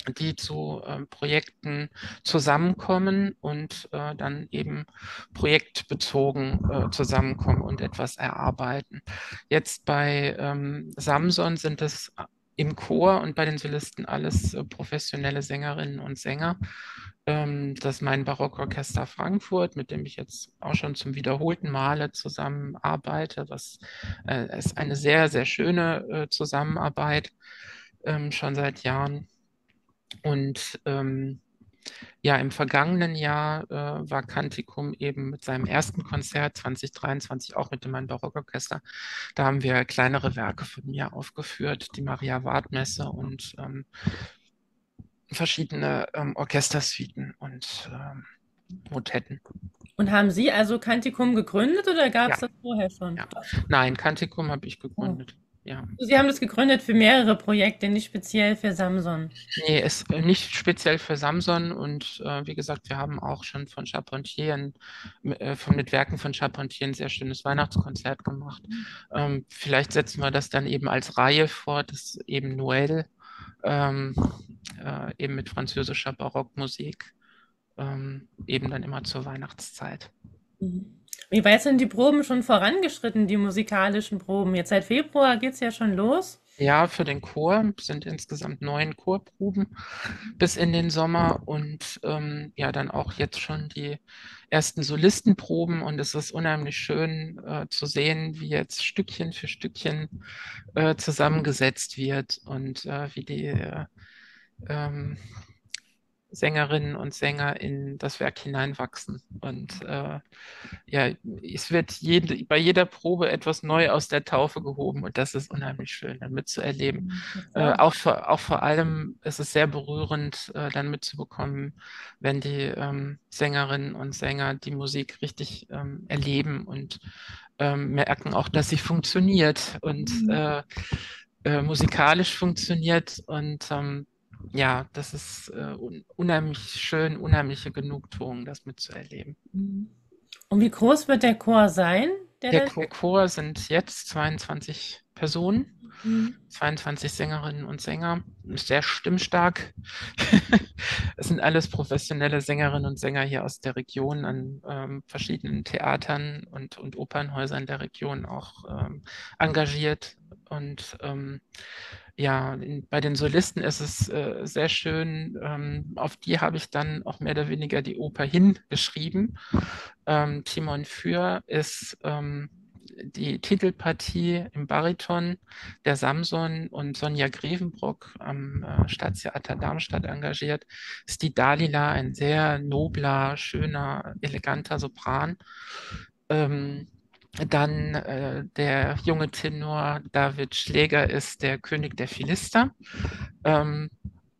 die zu äh, Projekten zusammenkommen und äh, dann eben projektbezogen äh, zusammenkommen und etwas erarbeiten. Jetzt bei ähm, Samson sind es im Chor und bei den Solisten alles äh, professionelle Sängerinnen und Sänger. Ähm, das ist mein Barockorchester Frankfurt, mit dem ich jetzt auch schon zum wiederholten Male zusammenarbeite. Das äh, ist eine sehr, sehr schöne äh, Zusammenarbeit, ähm, schon seit Jahren. Und ähm, ja, im vergangenen Jahr äh, war Canticum eben mit seinem ersten Konzert zwanzig dreiundzwanzig auch mit dem Mein Barockorchester. Da haben wir kleinere Werke von mir aufgeführt, die Maria-Ward-Messe und ähm, verschiedene ähm, Orchestersuiten und ähm, Motetten. Und haben Sie also Canticum gegründet oder gab Ja, es das vorher schon? ja. Nein, Canticum habe ich Oh. gegründet. Ja. Sie haben das gegründet für mehrere Projekte, nicht speziell für Samson. Nee, ist äh, nicht speziell für Samson und äh, wie gesagt, wir haben auch schon von Charpentier, ein, äh, von, mit Werken von Charpentier ein sehr schönes Weihnachtskonzert gemacht. Ähm, vielleicht setzen wir das dann eben als Reihe fort, das ist eben Noël, ähm, äh, eben mit französischer Barockmusik, ähm, eben dann immer zur Weihnachtszeit. Mhm. Wie weit sind die Proben schon vorangeschritten, die musikalischen Proben? Jetzt seit Februar geht's ja schon los. Ja, für den Chor sind insgesamt neun Chorproben bis in den Sommer und ähm, ja, dann auch jetzt schon die ersten Solistenproben und es ist unheimlich schön äh, zu sehen, wie jetzt Stückchen für Stückchen äh, zusammengesetzt wird und äh, wie die äh, ähm, Sängerinnen und Sänger in das Werk hineinwachsen. Und äh, ja, es wird jede, bei jeder Probe etwas neu aus der Taufe gehoben und das ist unheimlich schön, dann mitzuerleben. Das Äh, glaube auch, vor, auch vor allem ist es sehr berührend, äh, dann mitzubekommen, wenn die ähm, Sängerinnen und Sänger die Musik richtig ähm, erleben und ähm, merken auch, dass sie funktioniert und ich. äh, äh, musikalisch funktioniert und ähm, ja, das ist äh, un unheimlich schön, unheimliche Genugtuung, das mitzuerleben. Mhm. Und wie groß wird der Chor sein, der Der da? Chor sind jetzt zweiundzwanzig Personen, Mhm. zweiundzwanzig Sängerinnen und Sänger, ist sehr stimmstark. Es sind alles professionelle Sängerinnen und Sänger hier aus der Region, an ähm, verschiedenen Theatern und, und Opernhäusern der Region auch ähm, engagiert. Und ähm, ja, in, bei den Solisten ist es äh, sehr schön. Ähm, auf die habe ich dann auch mehr oder weniger die Oper hingeschrieben. Ähm, Timon Für ist ähm, die Titelpartie im Bariton, der Samson und Sonja Grevenbrock am äh, Staatstheater Darmstadt engagiert, ist die Dalila, ein sehr nobler, schöner, eleganter Sopran. Ähm, dann äh, der junge Tenor David Schläger ist der König der Philister. Ähm,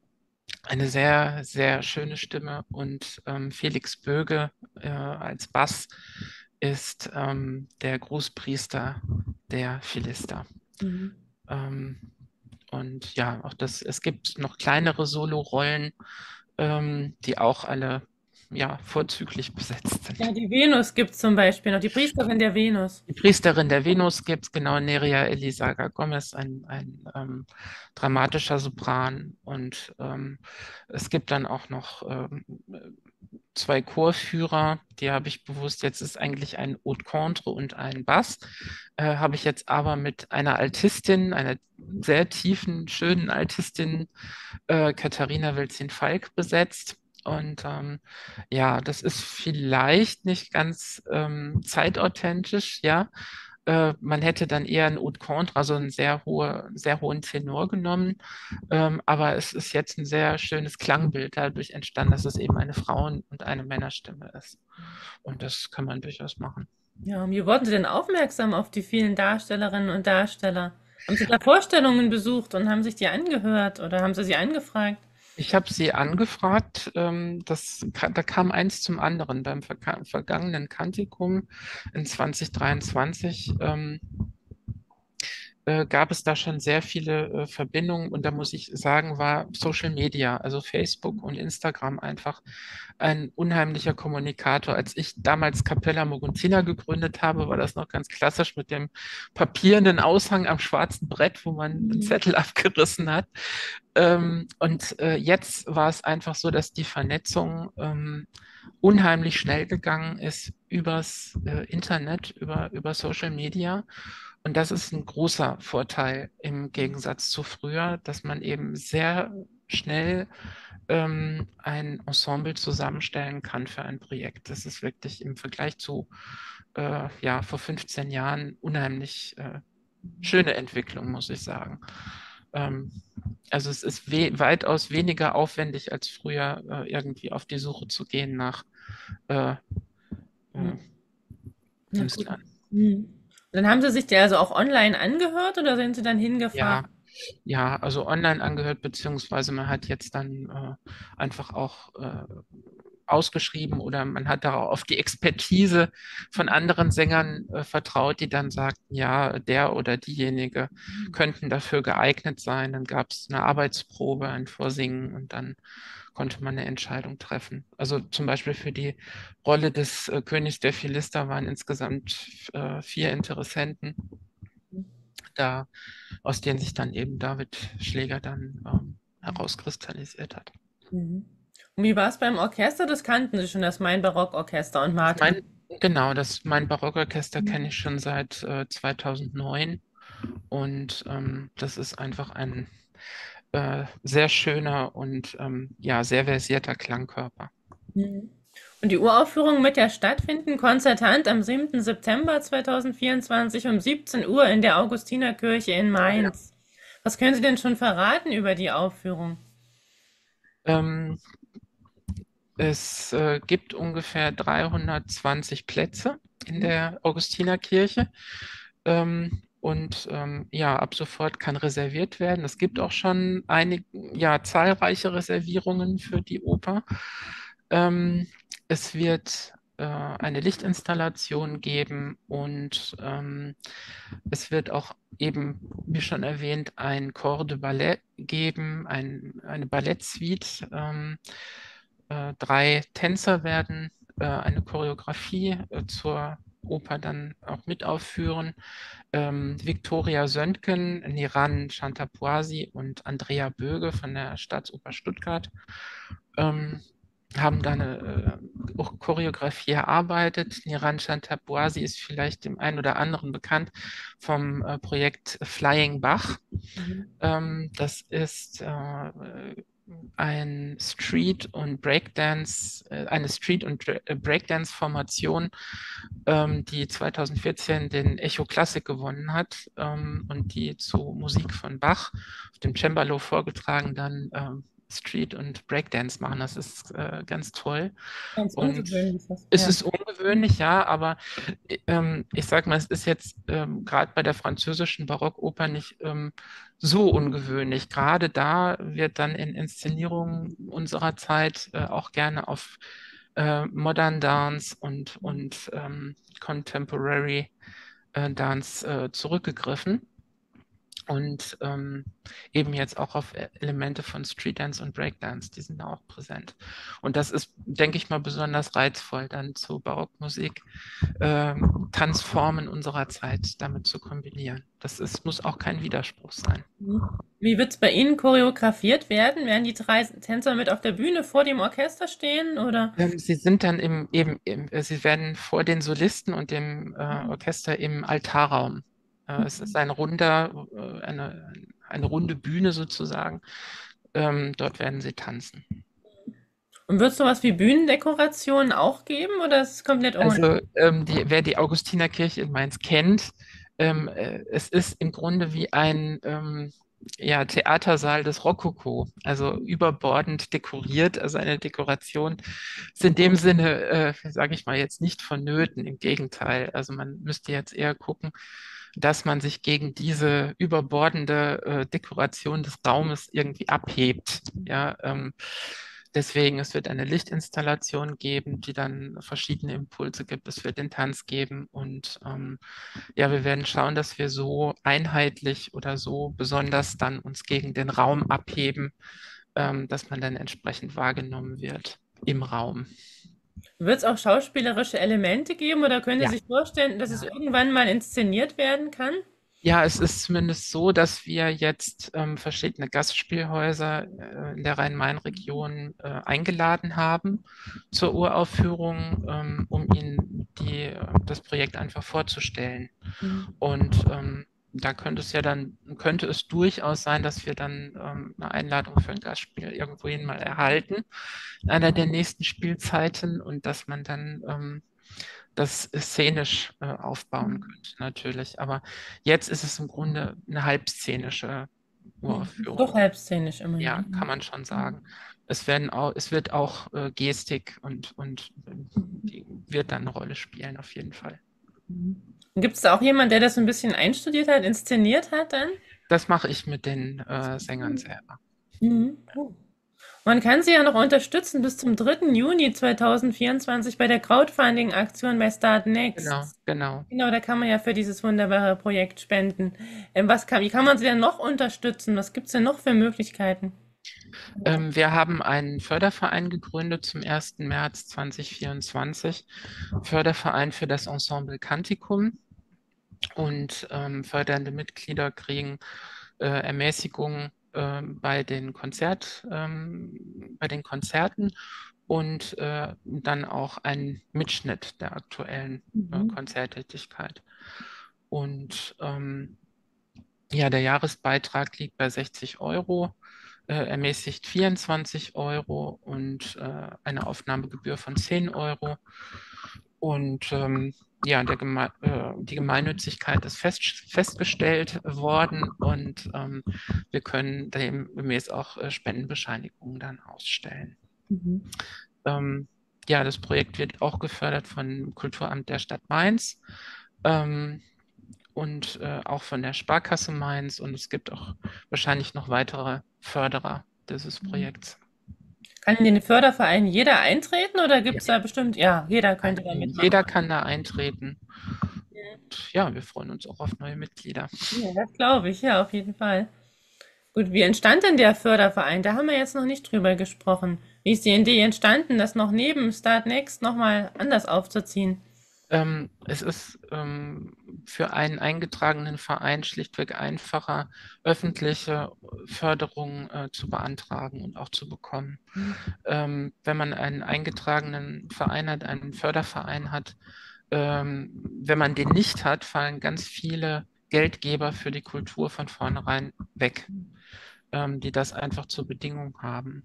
eine sehr, sehr schöne Stimme und ähm, Felix Böge äh, als Bass ist ähm, der Großpriester der Philister. Mhm. Ähm, und ja, auch das, es gibt noch kleinere Solorollen, ähm, die auch alle ja, vorzüglich besetzt Ja, sind. die Venus gibt es zum Beispiel noch, die Priesterin der Venus. Die Priesterin der Venus gibt es, genau, Neria Elisaga Gomez, ein, ein ähm, dramatischer Sopran. Und ähm, es gibt dann auch noch ähm, zwei Chorführer, die habe ich bewusst, jetzt ist eigentlich ein Haute Contre und ein Bass, äh, habe ich jetzt aber mit einer Altistin, einer sehr tiefen, schönen Altistin, äh, Katharina Welzin-Falk besetzt. Und ähm, ja, das ist vielleicht nicht ganz ähm, zeitauthentisch, ja. Äh, man hätte dann eher ein Haute Contre, also einen sehr, hohe, sehr hohen Tenor genommen. Ähm, aber es ist jetzt ein sehr schönes Klangbild dadurch entstanden, dass es eben eine Frauen- und eine Männerstimme ist. Und das kann man durchaus machen. Ja, und wie wurden Sie denn aufmerksam auf die vielen Darstellerinnen und Darsteller? Haben Sie da Vorstellungen besucht und haben sich die angehört oder haben Sie sie angefragt? Ich habe sie angefragt, ähm, das, ka- da kam eins zum anderen. Beim verga vergangenen Kantikum in zwanzig dreiundzwanzig ähm, äh, gab es da schon sehr viele äh, Verbindungen und da muss ich sagen, war Social Media, also Facebook und Instagram einfach ein unheimlicher Kommunikator. Als ich damals Capella Moguntina gegründet habe, war das noch ganz klassisch mit dem papierenden Aushang am schwarzen Brett, wo man einen Mhm. Zettel abgerissen hat. Ähm, und äh, jetzt war es einfach so, dass die Vernetzung ähm, unheimlich schnell gegangen ist übers äh, Internet, über, über Social Media. Und das ist ein großer Vorteil im Gegensatz zu früher, dass man eben sehr schnell ähm, ein Ensemble zusammenstellen kann für ein Projekt. Das ist wirklich im Vergleich zu äh, ja, vor fünfzehn Jahren unheimlich äh, schöne Entwicklung, muss ich sagen. Ähm, also es ist we weitaus weniger aufwendig als früher, äh, irgendwie auf die Suche zu gehen nach äh, äh, Mhm. Na gut. Künstlern. Mhm. Dann haben Sie sich die also auch online angehört oder sind Sie dann hingefahren? Ja, ja, also online angehört, beziehungsweise man hat jetzt dann äh, einfach auch äh, ausgeschrieben oder man hat darauf auf die Expertise von anderen Sängern äh, vertraut, die dann sagten, ja, der oder diejenige könnten dafür geeignet sein. Dann gab es eine Arbeitsprobe, ein Vorsingen und dann konnte man eine Entscheidung treffen. Also zum Beispiel für die Rolle des äh, Königs der Philister waren insgesamt äh, vier Interessenten da, aus denen sich dann eben David Schläger dann ähm, herauskristallisiert hat. Mhm. Und wie war es beim Orchester? Das kannten Sie schon, das Main-Barock-Orchester und Das Martin. mein, genau, das mein Barockorchester kenne Mhm. ich schon seit äh, zweitausendneun und ähm, das ist einfach ein äh, sehr schöner und ähm, ja, sehr versierter Klangkörper. Mhm. Und die Uraufführung wird ja stattfinden, konzertant am siebten September zweitausendvierundzwanzig um siebzehn Uhr in der Augustinerkirche in Ja. Mainz. Was können Sie denn schon verraten über die Aufführung? Ähm, Es äh, gibt ungefähr dreihundertzwanzig Plätze in Mhm. der Augustinerkirche. Ähm, und ähm, ja, ab sofort kann reserviert werden. Es gibt auch schon einige, ja, zahlreiche Reservierungen für die Oper. Ähm, Es wird äh, eine Lichtinstallation geben und ähm, es wird auch eben, wie schon erwähnt, ein Corps de Ballet geben, ein, eine Ballettsuite. Ähm, äh, drei Tänzer werden äh, eine Choreografie äh, zur Oper dann auch mit aufführen. Ähm, Viktoria Söntgen, Niran Chantapoisi und Andrea Böge von der Staatsoper Stuttgart ähm, haben da eine äh, Choreografie erarbeitet. Niran Chantapoisi ist vielleicht dem einen oder anderen bekannt vom äh, Projekt Flying Bach. Mhm. Ähm, das ist äh, ein Street- und Breakdance, äh, eine Street- und Breakdance-Formation, ähm, die zweitausendvierzehn den Echo Classic gewonnen hat ähm, und die zu Musik von Bach auf dem Cembalo vorgetragen dann ähm, Street- und Breakdance machen. Das ist äh, ganz toll. Ganz Und ungewöhnlich, was? es Ja. ist ungewöhnlich, ja, aber ähm, ich sag mal, es ist jetzt ähm, gerade bei der französischen Barockoper nicht ähm, so ungewöhnlich. Gerade da wird dann in Inszenierungen unserer Zeit äh, auch gerne auf äh, Modern Dance und, und ähm, Contemporary äh, Dance äh, zurückgegriffen. Und ähm, eben jetzt auch auf E- Elemente von Street Dance und Breakdance, die sind da auch präsent. Und das ist, denke ich mal, besonders reizvoll, dann zu Barockmusik, ähm, Tanzformen unserer Zeit damit zu kombinieren. Das ist, muss auch kein Widerspruch sein. Mhm. Wie wird es bei Ihnen choreografiert werden? Werden die drei Tänzer mit auf der Bühne vor dem Orchester stehen oder? Ähm, Sie sind dann im, eben, im, äh, Sie werden vor den Solisten und dem äh, Orchester im Altarraum. Äh, es ist ein runder, äh, eine, eine runde Bühne sozusagen. Ähm, dort werden Sie tanzen. Und wird es sowas wie Bühnendekorationen auch geben oder ist es komplett ohne? Also ähm, die, wer die Augustinerkirche in Mainz kennt, ähm, äh, es ist im Grunde wie ein ähm, ja, Theatersaal des Rokoko, also überbordend dekoriert. Also eine Dekoration ist in dem Sinne, äh, sage ich mal, jetzt nicht vonnöten. Im Gegenteil, also man müsste jetzt eher gucken, dass man sich gegen diese überbordende äh, Dekoration des Raumes irgendwie abhebt. Ja, ähm, Deswegen, es wird eine Lichtinstallation geben, die dann verschiedene Impulse gibt. Es wird den Tanz geben und ähm, ja, wir werden schauen, dass wir so einheitlich oder so besonders dann uns gegen den Raum abheben, ähm, dass man dann entsprechend wahrgenommen wird im Raum. Wird es auch schauspielerische Elemente geben oder können Sie Ja, sich vorstellen, dass es ja. irgendwann mal inszeniert werden kann? Ja, es ist zumindest so, dass wir jetzt ähm, verschiedene Gastspielhäuser äh, in der Rhein-Main-Region äh, eingeladen haben zur Uraufführung, ähm, um ihnen die, äh, das Projekt einfach vorzustellen. Mhm. Und ähm, da könnte es ja dann, könnte es durchaus sein, dass wir dann ähm, eine Einladung für ein Gastspiel irgendwohin mal erhalten, in einer der nächsten Spielzeiten und dass man dann ähm, das szenisch äh, aufbauen könnte, natürlich. Aber jetzt ist es im Grunde eine halbszenische Mhm. Doch Uraufführung. halbszenisch Ja, kann immerhin. man schon sagen. Es werden auch, es wird auch äh, Gestik und, und äh, die wird dann eine Rolle spielen, auf jeden Fall. Gibt es da auch jemand, der das so ein bisschen einstudiert hat, inszeniert hat dann? Das mache ich mit den äh, Sängern selber. Mhm. Oh. Man kann sie ja noch unterstützen bis zum dritten Juni zweitausendvierundzwanzig bei der Crowdfunding-Aktion bei Start Genau, Next. genau. Genau, da kann man ja für dieses wunderbare Projekt spenden. Ähm, was kann, wie kann man sie denn noch unterstützen? Was gibt es denn noch für Möglichkeiten? Ähm, wir haben einen Förderverein gegründet zum ersten März zweitausendvierundzwanzig. Förderverein für das Ensemble Canticum. Und ähm, fördernde Mitglieder kriegen äh, Ermäßigung äh, bei den Konzert, ähm, bei den Konzerten und äh, dann auch einen Mitschnitt der aktuellen äh, Mhm. Konzerttätigkeit. Und ähm, ja, der Jahresbeitrag liegt bei sechzig Euro, äh, ermäßigt vierundzwanzig Euro und äh, eine Aufnahmegebühr von zehn Euro. Und ähm, ja, der Geme äh, die Gemeinnützigkeit ist fest festgestellt worden und ähm, wir können demgemäß auch äh, Spendenbescheinigungen dann ausstellen. Mhm. Ähm, ja, das Projekt wird auch gefördert vom Kulturamt der Stadt Mainz. Ähm, und äh, auch von der Sparkasse Mainz. Und es gibt auch wahrscheinlich noch weitere Förderer dieses Projekts. Kann in den Förderverein jeder eintreten oder gibt Ja. es da bestimmt, ja, jeder könnte da mitmachen. Jeder kann da eintreten. Und ja, wir freuen uns auch auf neue Mitglieder. Ja, das glaube ich, ja, auf jeden Fall. Gut, wie entstand denn der Förderverein? Da haben wir jetzt noch nicht drüber gesprochen. Wie ist die Idee entstanden, das noch neben Start Next nochmal anders aufzuziehen? Ähm, es ist ähm, für einen eingetragenen Verein schlichtweg einfacher, öffentliche Förderung äh, zu beantragen und auch zu bekommen. Ähm, wenn man einen eingetragenen Verein hat, einen Förderverein hat, ähm, wenn man den nicht hat, fallen ganz viele Geldgeber für die Kultur von vornherein weg, ähm, die das einfach zur Bedingung haben,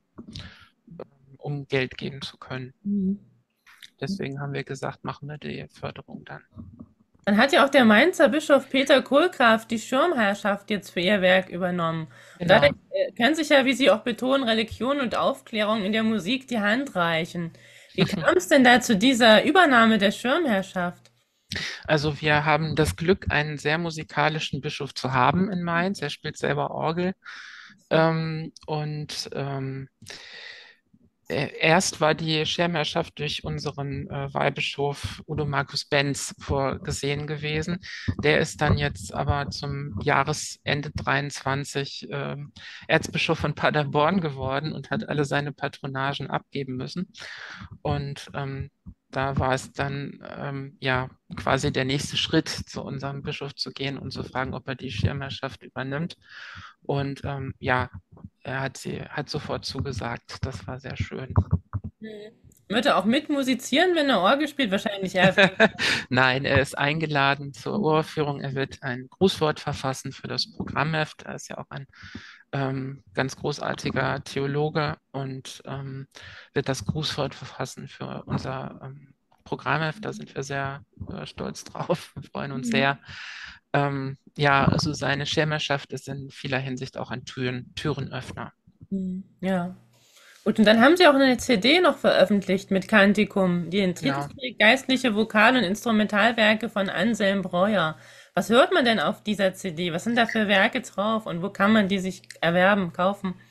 um Geld geben zu können. Mhm. Deswegen haben wir gesagt, machen wir die Förderung dann. Dann hat ja auch der Mainzer Bischof Peter Kohlgraf die Schirmherrschaft jetzt für ihr Werk übernommen. Und dadurch Genau. äh, können sich ja, wie Sie auch betonen, Religion und Aufklärung in der Musik die Hand reichen. Wie kam es denn da zu dieser Übernahme der Schirmherrschaft? Also wir haben das Glück, einen sehr musikalischen Bischof zu haben in Mainz. Er spielt selber Orgel. Ähm, und ähm, äh, erst war die Schirmherrschaft durch unseren äh, Weihbischof Udo Markus Benz vorgesehen gewesen. Der ist dann jetzt aber zum Jahresende dreiundzwanzig ähm, Erzbischof von Paderborn geworden und hat alle seine Patronagen abgeben müssen. Und ähm, da war es dann ähm, ja quasi der nächste Schritt, zu unserem Bischof zu gehen und zu fragen, ob er die Schirmherrschaft übernimmt. Und ähm, ja, er hat sie hat sofort zugesagt. Das war sehr schön. Wird er auch mitmusizieren, wenn er Orgel spielt? Wahrscheinlich eher. Nein, er ist eingeladen zur Uraufführung. Er wird ein Grußwort verfassen für das Programmheft. Er ist ja auch ein ähm, ganz großartiger Theologe und ähm, wird das Grußwort verfassen für unser ähm, Programmheft. Da sind wir sehr äh, stolz drauf. Wir freuen uns sehr. Ähm, ja, also seine Schirmherrschaft ist in vieler Hinsicht auch ein Türen, Türenöffner. Mhm. Ja. Gut, und dann haben Sie auch eine C D noch veröffentlicht mit Canticum, die den Titel Genau. trägt Geistliche Vokal- und Instrumentalwerke von Anselm Breuer. Was hört man denn auf dieser C D? Was sind da für Werke drauf und wo kann man die sich erwerben, kaufen?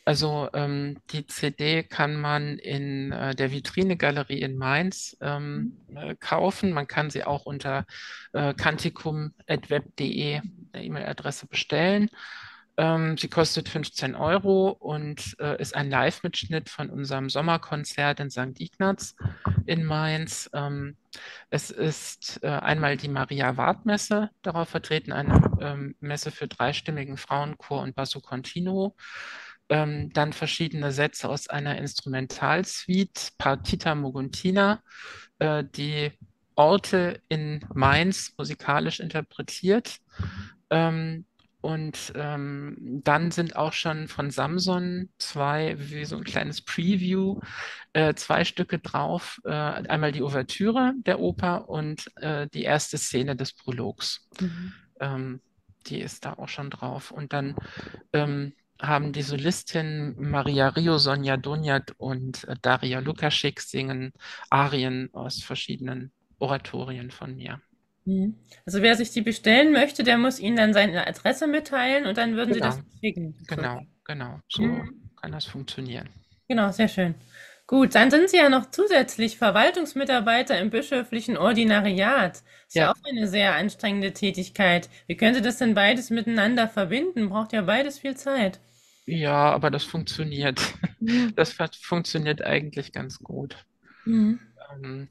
Also ähm, die C D kann man in äh, der Vitrine-Galerie in Mainz ähm, äh, kaufen. Man kann sie auch unter äh, canticum punkt web punkt de, der E-Mail-Adresse, bestellen. Ähm, sie kostet fünfzehn Euro und äh, ist ein Live-Mitschnitt von unserem Sommerkonzert in Sankt Ignaz in Mainz. Ähm, es ist äh, einmal die Maria-Ward-Messe darauf vertreten, eine ähm, Messe für dreistimmigen Frauenchor und Basso Continuo. Ähm, dann verschiedene Sätze aus einer Instrumentalsuite, Partita Moguntina, äh, die Orte in Mainz musikalisch interpretiert. Ähm, und ähm, dann sind auch schon von Samson zwei, wie so ein kleines Preview, äh, zwei Stücke drauf. Äh, einmal die Ouvertüre der Oper und äh, die erste Szene des Prologs. Mhm. Ähm, die ist da auch schon drauf. Und dann ähm, haben die Solistinnen Maria Rio, Sonja Donjat und äh, Daria Lukaschik singen Arien aus verschiedenen Oratorien von mir. Mhm. Also wer sich die bestellen möchte, der muss Ihnen dann seine Adresse mitteilen und dann würden Sie Genau, das schicken, genau, sozusagen. genau. So Mhm. kann das funktionieren. Genau, sehr schön. Gut, dann sind Sie ja noch zusätzlich Verwaltungsmitarbeiter im bischöflichen Ordinariat. Ist ja Ja, auch eine sehr anstrengende Tätigkeit. Wie können Sie das denn beides miteinander verbinden? Braucht ja beides viel Zeit. ja, aber das funktioniert. Mhm. Das fun- funktioniert eigentlich ganz gut. Mhm. Ähm,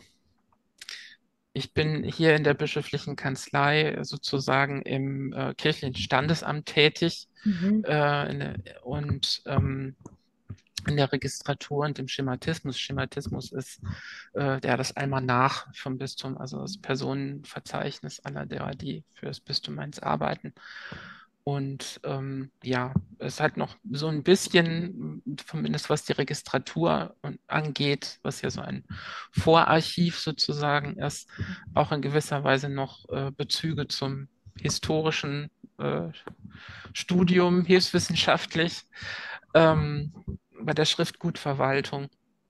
Ich bin hier in der bischöflichen Kanzlei sozusagen im äh, kirchlichen Standesamt tätig Mhm. äh, in der, und ähm, in der Registratur und im Schematismus. Schematismus ist äh, ja das Almanach vom Bistum, also das Personenverzeichnis aller derer, die für das Bistum Mainz arbeiten. Und ähm, ja, es hat noch so ein bisschen, zumindest was die Registratur angeht, was ja so ein Vorarchiv sozusagen ist, auch in gewisser Weise noch äh, Bezüge zum historischen äh, Studium, hilfswissenschaftlich, ähm, bei der Schriftgutverwaltung.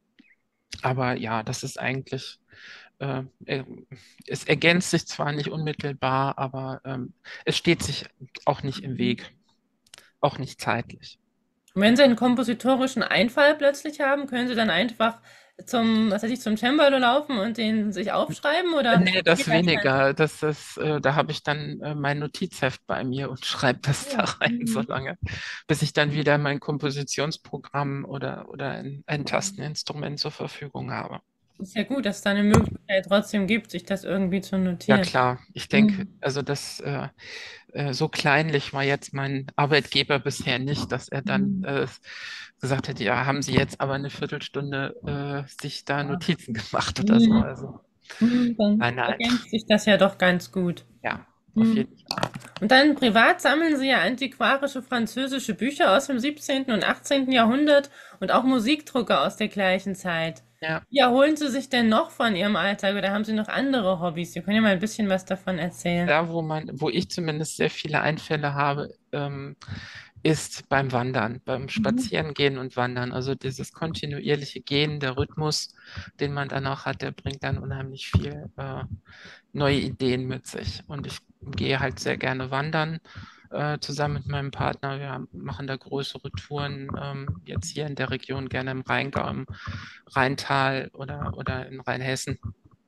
Aber ja, das ist eigentlich, äh, äh, es ergänzt sich zwar nicht unmittelbar, aber ähm, es steht sich auch nicht im Weg, auch nicht zeitlich. Und wenn Sie einen kompositorischen Einfall plötzlich haben, können Sie dann einfach zum, was weiß ich, zum Cembalo laufen und den sich aufschreiben oder Nee, wie geht das das dann? weniger. Das ist, äh, da habe ich dann äh, mein Notizheft bei mir und schreibe das da Ja. rein, so Mhm. lange, bis ich dann wieder mein Kompositionsprogramm oder, oder ein, ein Tasteninstrument zur Verfügung habe. Ist ja gut, dass es da eine Möglichkeit trotzdem gibt, sich das irgendwie zu Ja, notieren. klar. Ich denke, Mhm. also das äh, äh, so kleinlich war jetzt mein Arbeitgeber bisher nicht, dass er dann Mhm. äh, gesagt hat, ja, haben Sie jetzt aber eine Viertelstunde äh, sich da Notizen gemacht oder so. Mhm. Also, Mhm. Dann nein, nein. ergänzt sich das ja doch ganz gut. Ja, auf Mhm. jeden Fall. Und dann privat sammeln Sie ja antiquarische französische Bücher aus dem siebzehnten und achtzehnten Jahrhundert und auch Musikdrucke aus der gleichen Zeit. Ja. Wie erholen Sie sich denn noch von Ihrem Alltag oder haben Sie noch andere Hobbys? Sie können ja mal ein bisschen was davon erzählen. Da, wo man, wo ich zumindest sehr viele Einfälle habe, ähm, ist beim Wandern, beim Mhm. Spazierengehen und Wandern. Also dieses kontinuierliche Gehen, der Rhythmus, den man danach hat, der bringt dann unheimlich viel äh, neue Ideen mit sich. Und ich gehe halt sehr gerne wandern äh, zusammen mit meinem Partner. Wir haben- machen da größere Touren, ähm, jetzt hier in der Region gerne im Rheingau, im Rheintal oder, oder in Rheinhessen.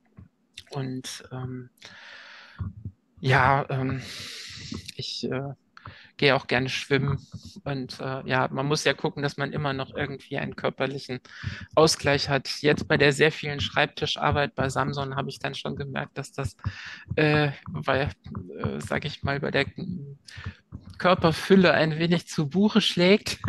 Und ähm, ja, ähm, ich äh, gehe auch gerne schwimmen. Und äh, ja, man muss ja gucken, dass man immer noch irgendwie einen körperlichen Ausgleich hat. Jetzt bei der sehr vielen Schreibtischarbeit bei Samsung habe ich dann schon gemerkt, dass das, äh, weil, äh, sage ich mal, bei der Körperfülle ein wenig zu Buche schlägt.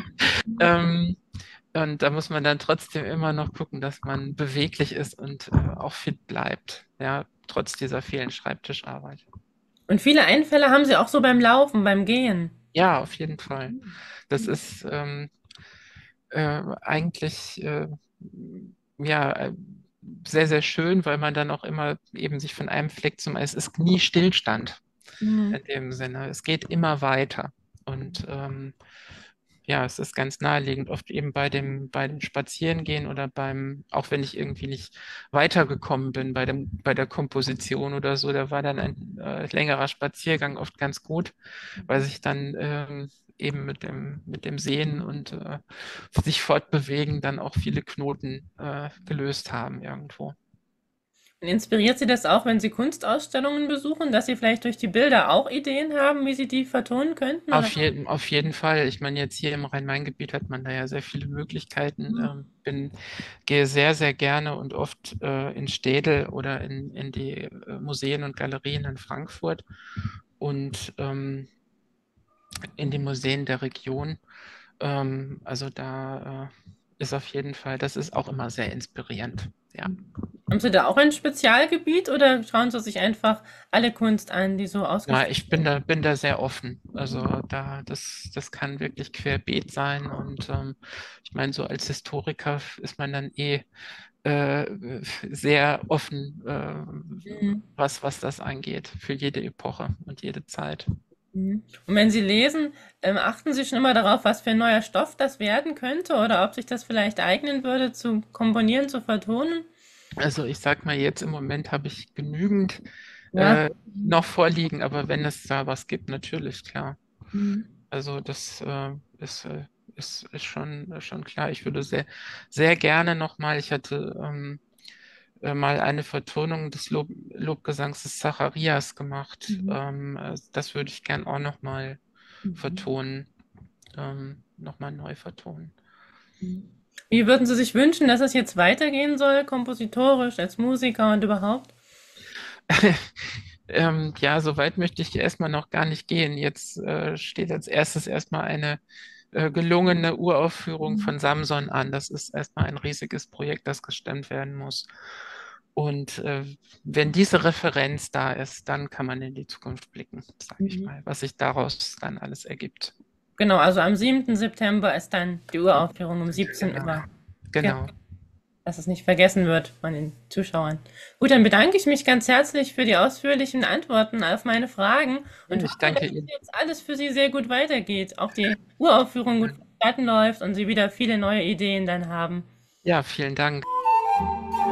ähm, und da muss man dann trotzdem immer noch gucken, dass man beweglich ist und äh, auch fit bleibt, ja, trotz dieser vielen Schreibtischarbeit. Und viele Einfälle haben Sie auch so beim Laufen, beim Gehen. Ja, auf jeden Fall. Das ist ähm, äh, eigentlich äh, ja äh, sehr, sehr schön, weil man dann auch immer eben sich von einem Fleck zum, es ist nie Stillstand Mhm. in dem Sinne. Es geht immer weiter. Und ähm, ja, es ist ganz naheliegend, oft eben bei dem, bei dem Spazierengehen oder beim, auch wenn ich irgendwie nicht weitergekommen bin bei dem, bei der Komposition oder so, da war dann ein äh, längerer Spaziergang oft ganz gut, weil sich dann ähm, eben mit dem, mit dem Sehen und äh, sich fortbewegen dann auch viele Knoten äh, gelöst haben irgendwo. Und inspiriert Sie das auch, wenn Sie Kunstausstellungen besuchen, dass Sie vielleicht durch die Bilder auch Ideen haben, wie Sie die vertonen könnten? Oder? Auf jeden, auf jeden Fall. Ich meine, jetzt hier im Rhein-Main-Gebiet hat man da ja sehr viele Möglichkeiten. Ähm, bin, gehe sehr, sehr gerne und oft äh, in Städel oder in, in die äh, Museen und Galerien in Frankfurt und ähm, in die Museen der Region. Ähm, also da äh, ist auf jeden Fall, das ist auch immer sehr inspirierend. Ja. Haben Sie da auch ein Spezialgebiet oder schauen Sie sich einfach alle Kunst an, die so Na, ausgestellt ich bin da, bin da sehr offen. Also da, das, das kann wirklich querbeet sein. Und ähm, ich meine, so als Historiker ist man dann eh äh, sehr offen, äh, wird? was, was das angeht, für jede Epoche und jede Zeit. Mhm. Und wenn Sie lesen, ähm, achten Sie schon immer darauf, was für ein neuer Stoff das werden könnte oder ob sich das vielleicht eignen würde, zu komponieren, zu vertonen? Also ich sag mal, jetzt im Moment habe ich genügend Ja. äh, noch vorliegen, aber wenn es da was gibt, natürlich, klar. Mhm. Also das äh, ist, äh, ist, ist schon, äh, schon klar. Ich würde sehr, sehr gerne nochmal, ich hatte ähm, äh, mal eine Vertonung des Lob, Lobgesangs des Zacharias gemacht. Mhm. Ähm, äh, das würde ich gern auch nochmal Mhm. vertonen, ähm, nochmal neu vertonen. Mhm. Wie würden Sie sich wünschen, dass es jetzt weitergehen soll, kompositorisch, als Musiker und überhaupt? Ähm, ja, so weit möchte ich erstmal noch gar nicht gehen. Jetzt äh, steht als erstes erstmal eine äh, gelungene Uraufführung Mhm. von Samson an. Das ist erstmal ein riesiges Projekt, das gestemmt werden muss. Und äh, wenn diese Referenz da ist, dann kann man in die Zukunft blicken, sage ich Mhm. mal, was sich daraus dann alles ergibt. Genau, also am siebten September ist dann die Uraufführung um siebzehn Genau, Uhr. Genau, genau. dass es nicht vergessen wird von den Zuschauern. Gut, dann bedanke ich mich ganz herzlich für die ausführlichen Antworten auf meine Fragen Ja, und ich hoffe, dass danke es Ihnen. jetzt alles für Sie sehr gut weitergeht, auch die Uraufführung gut vonstatten läuft und Sie wieder viele neue Ideen dann haben. Ja, vielen Dank.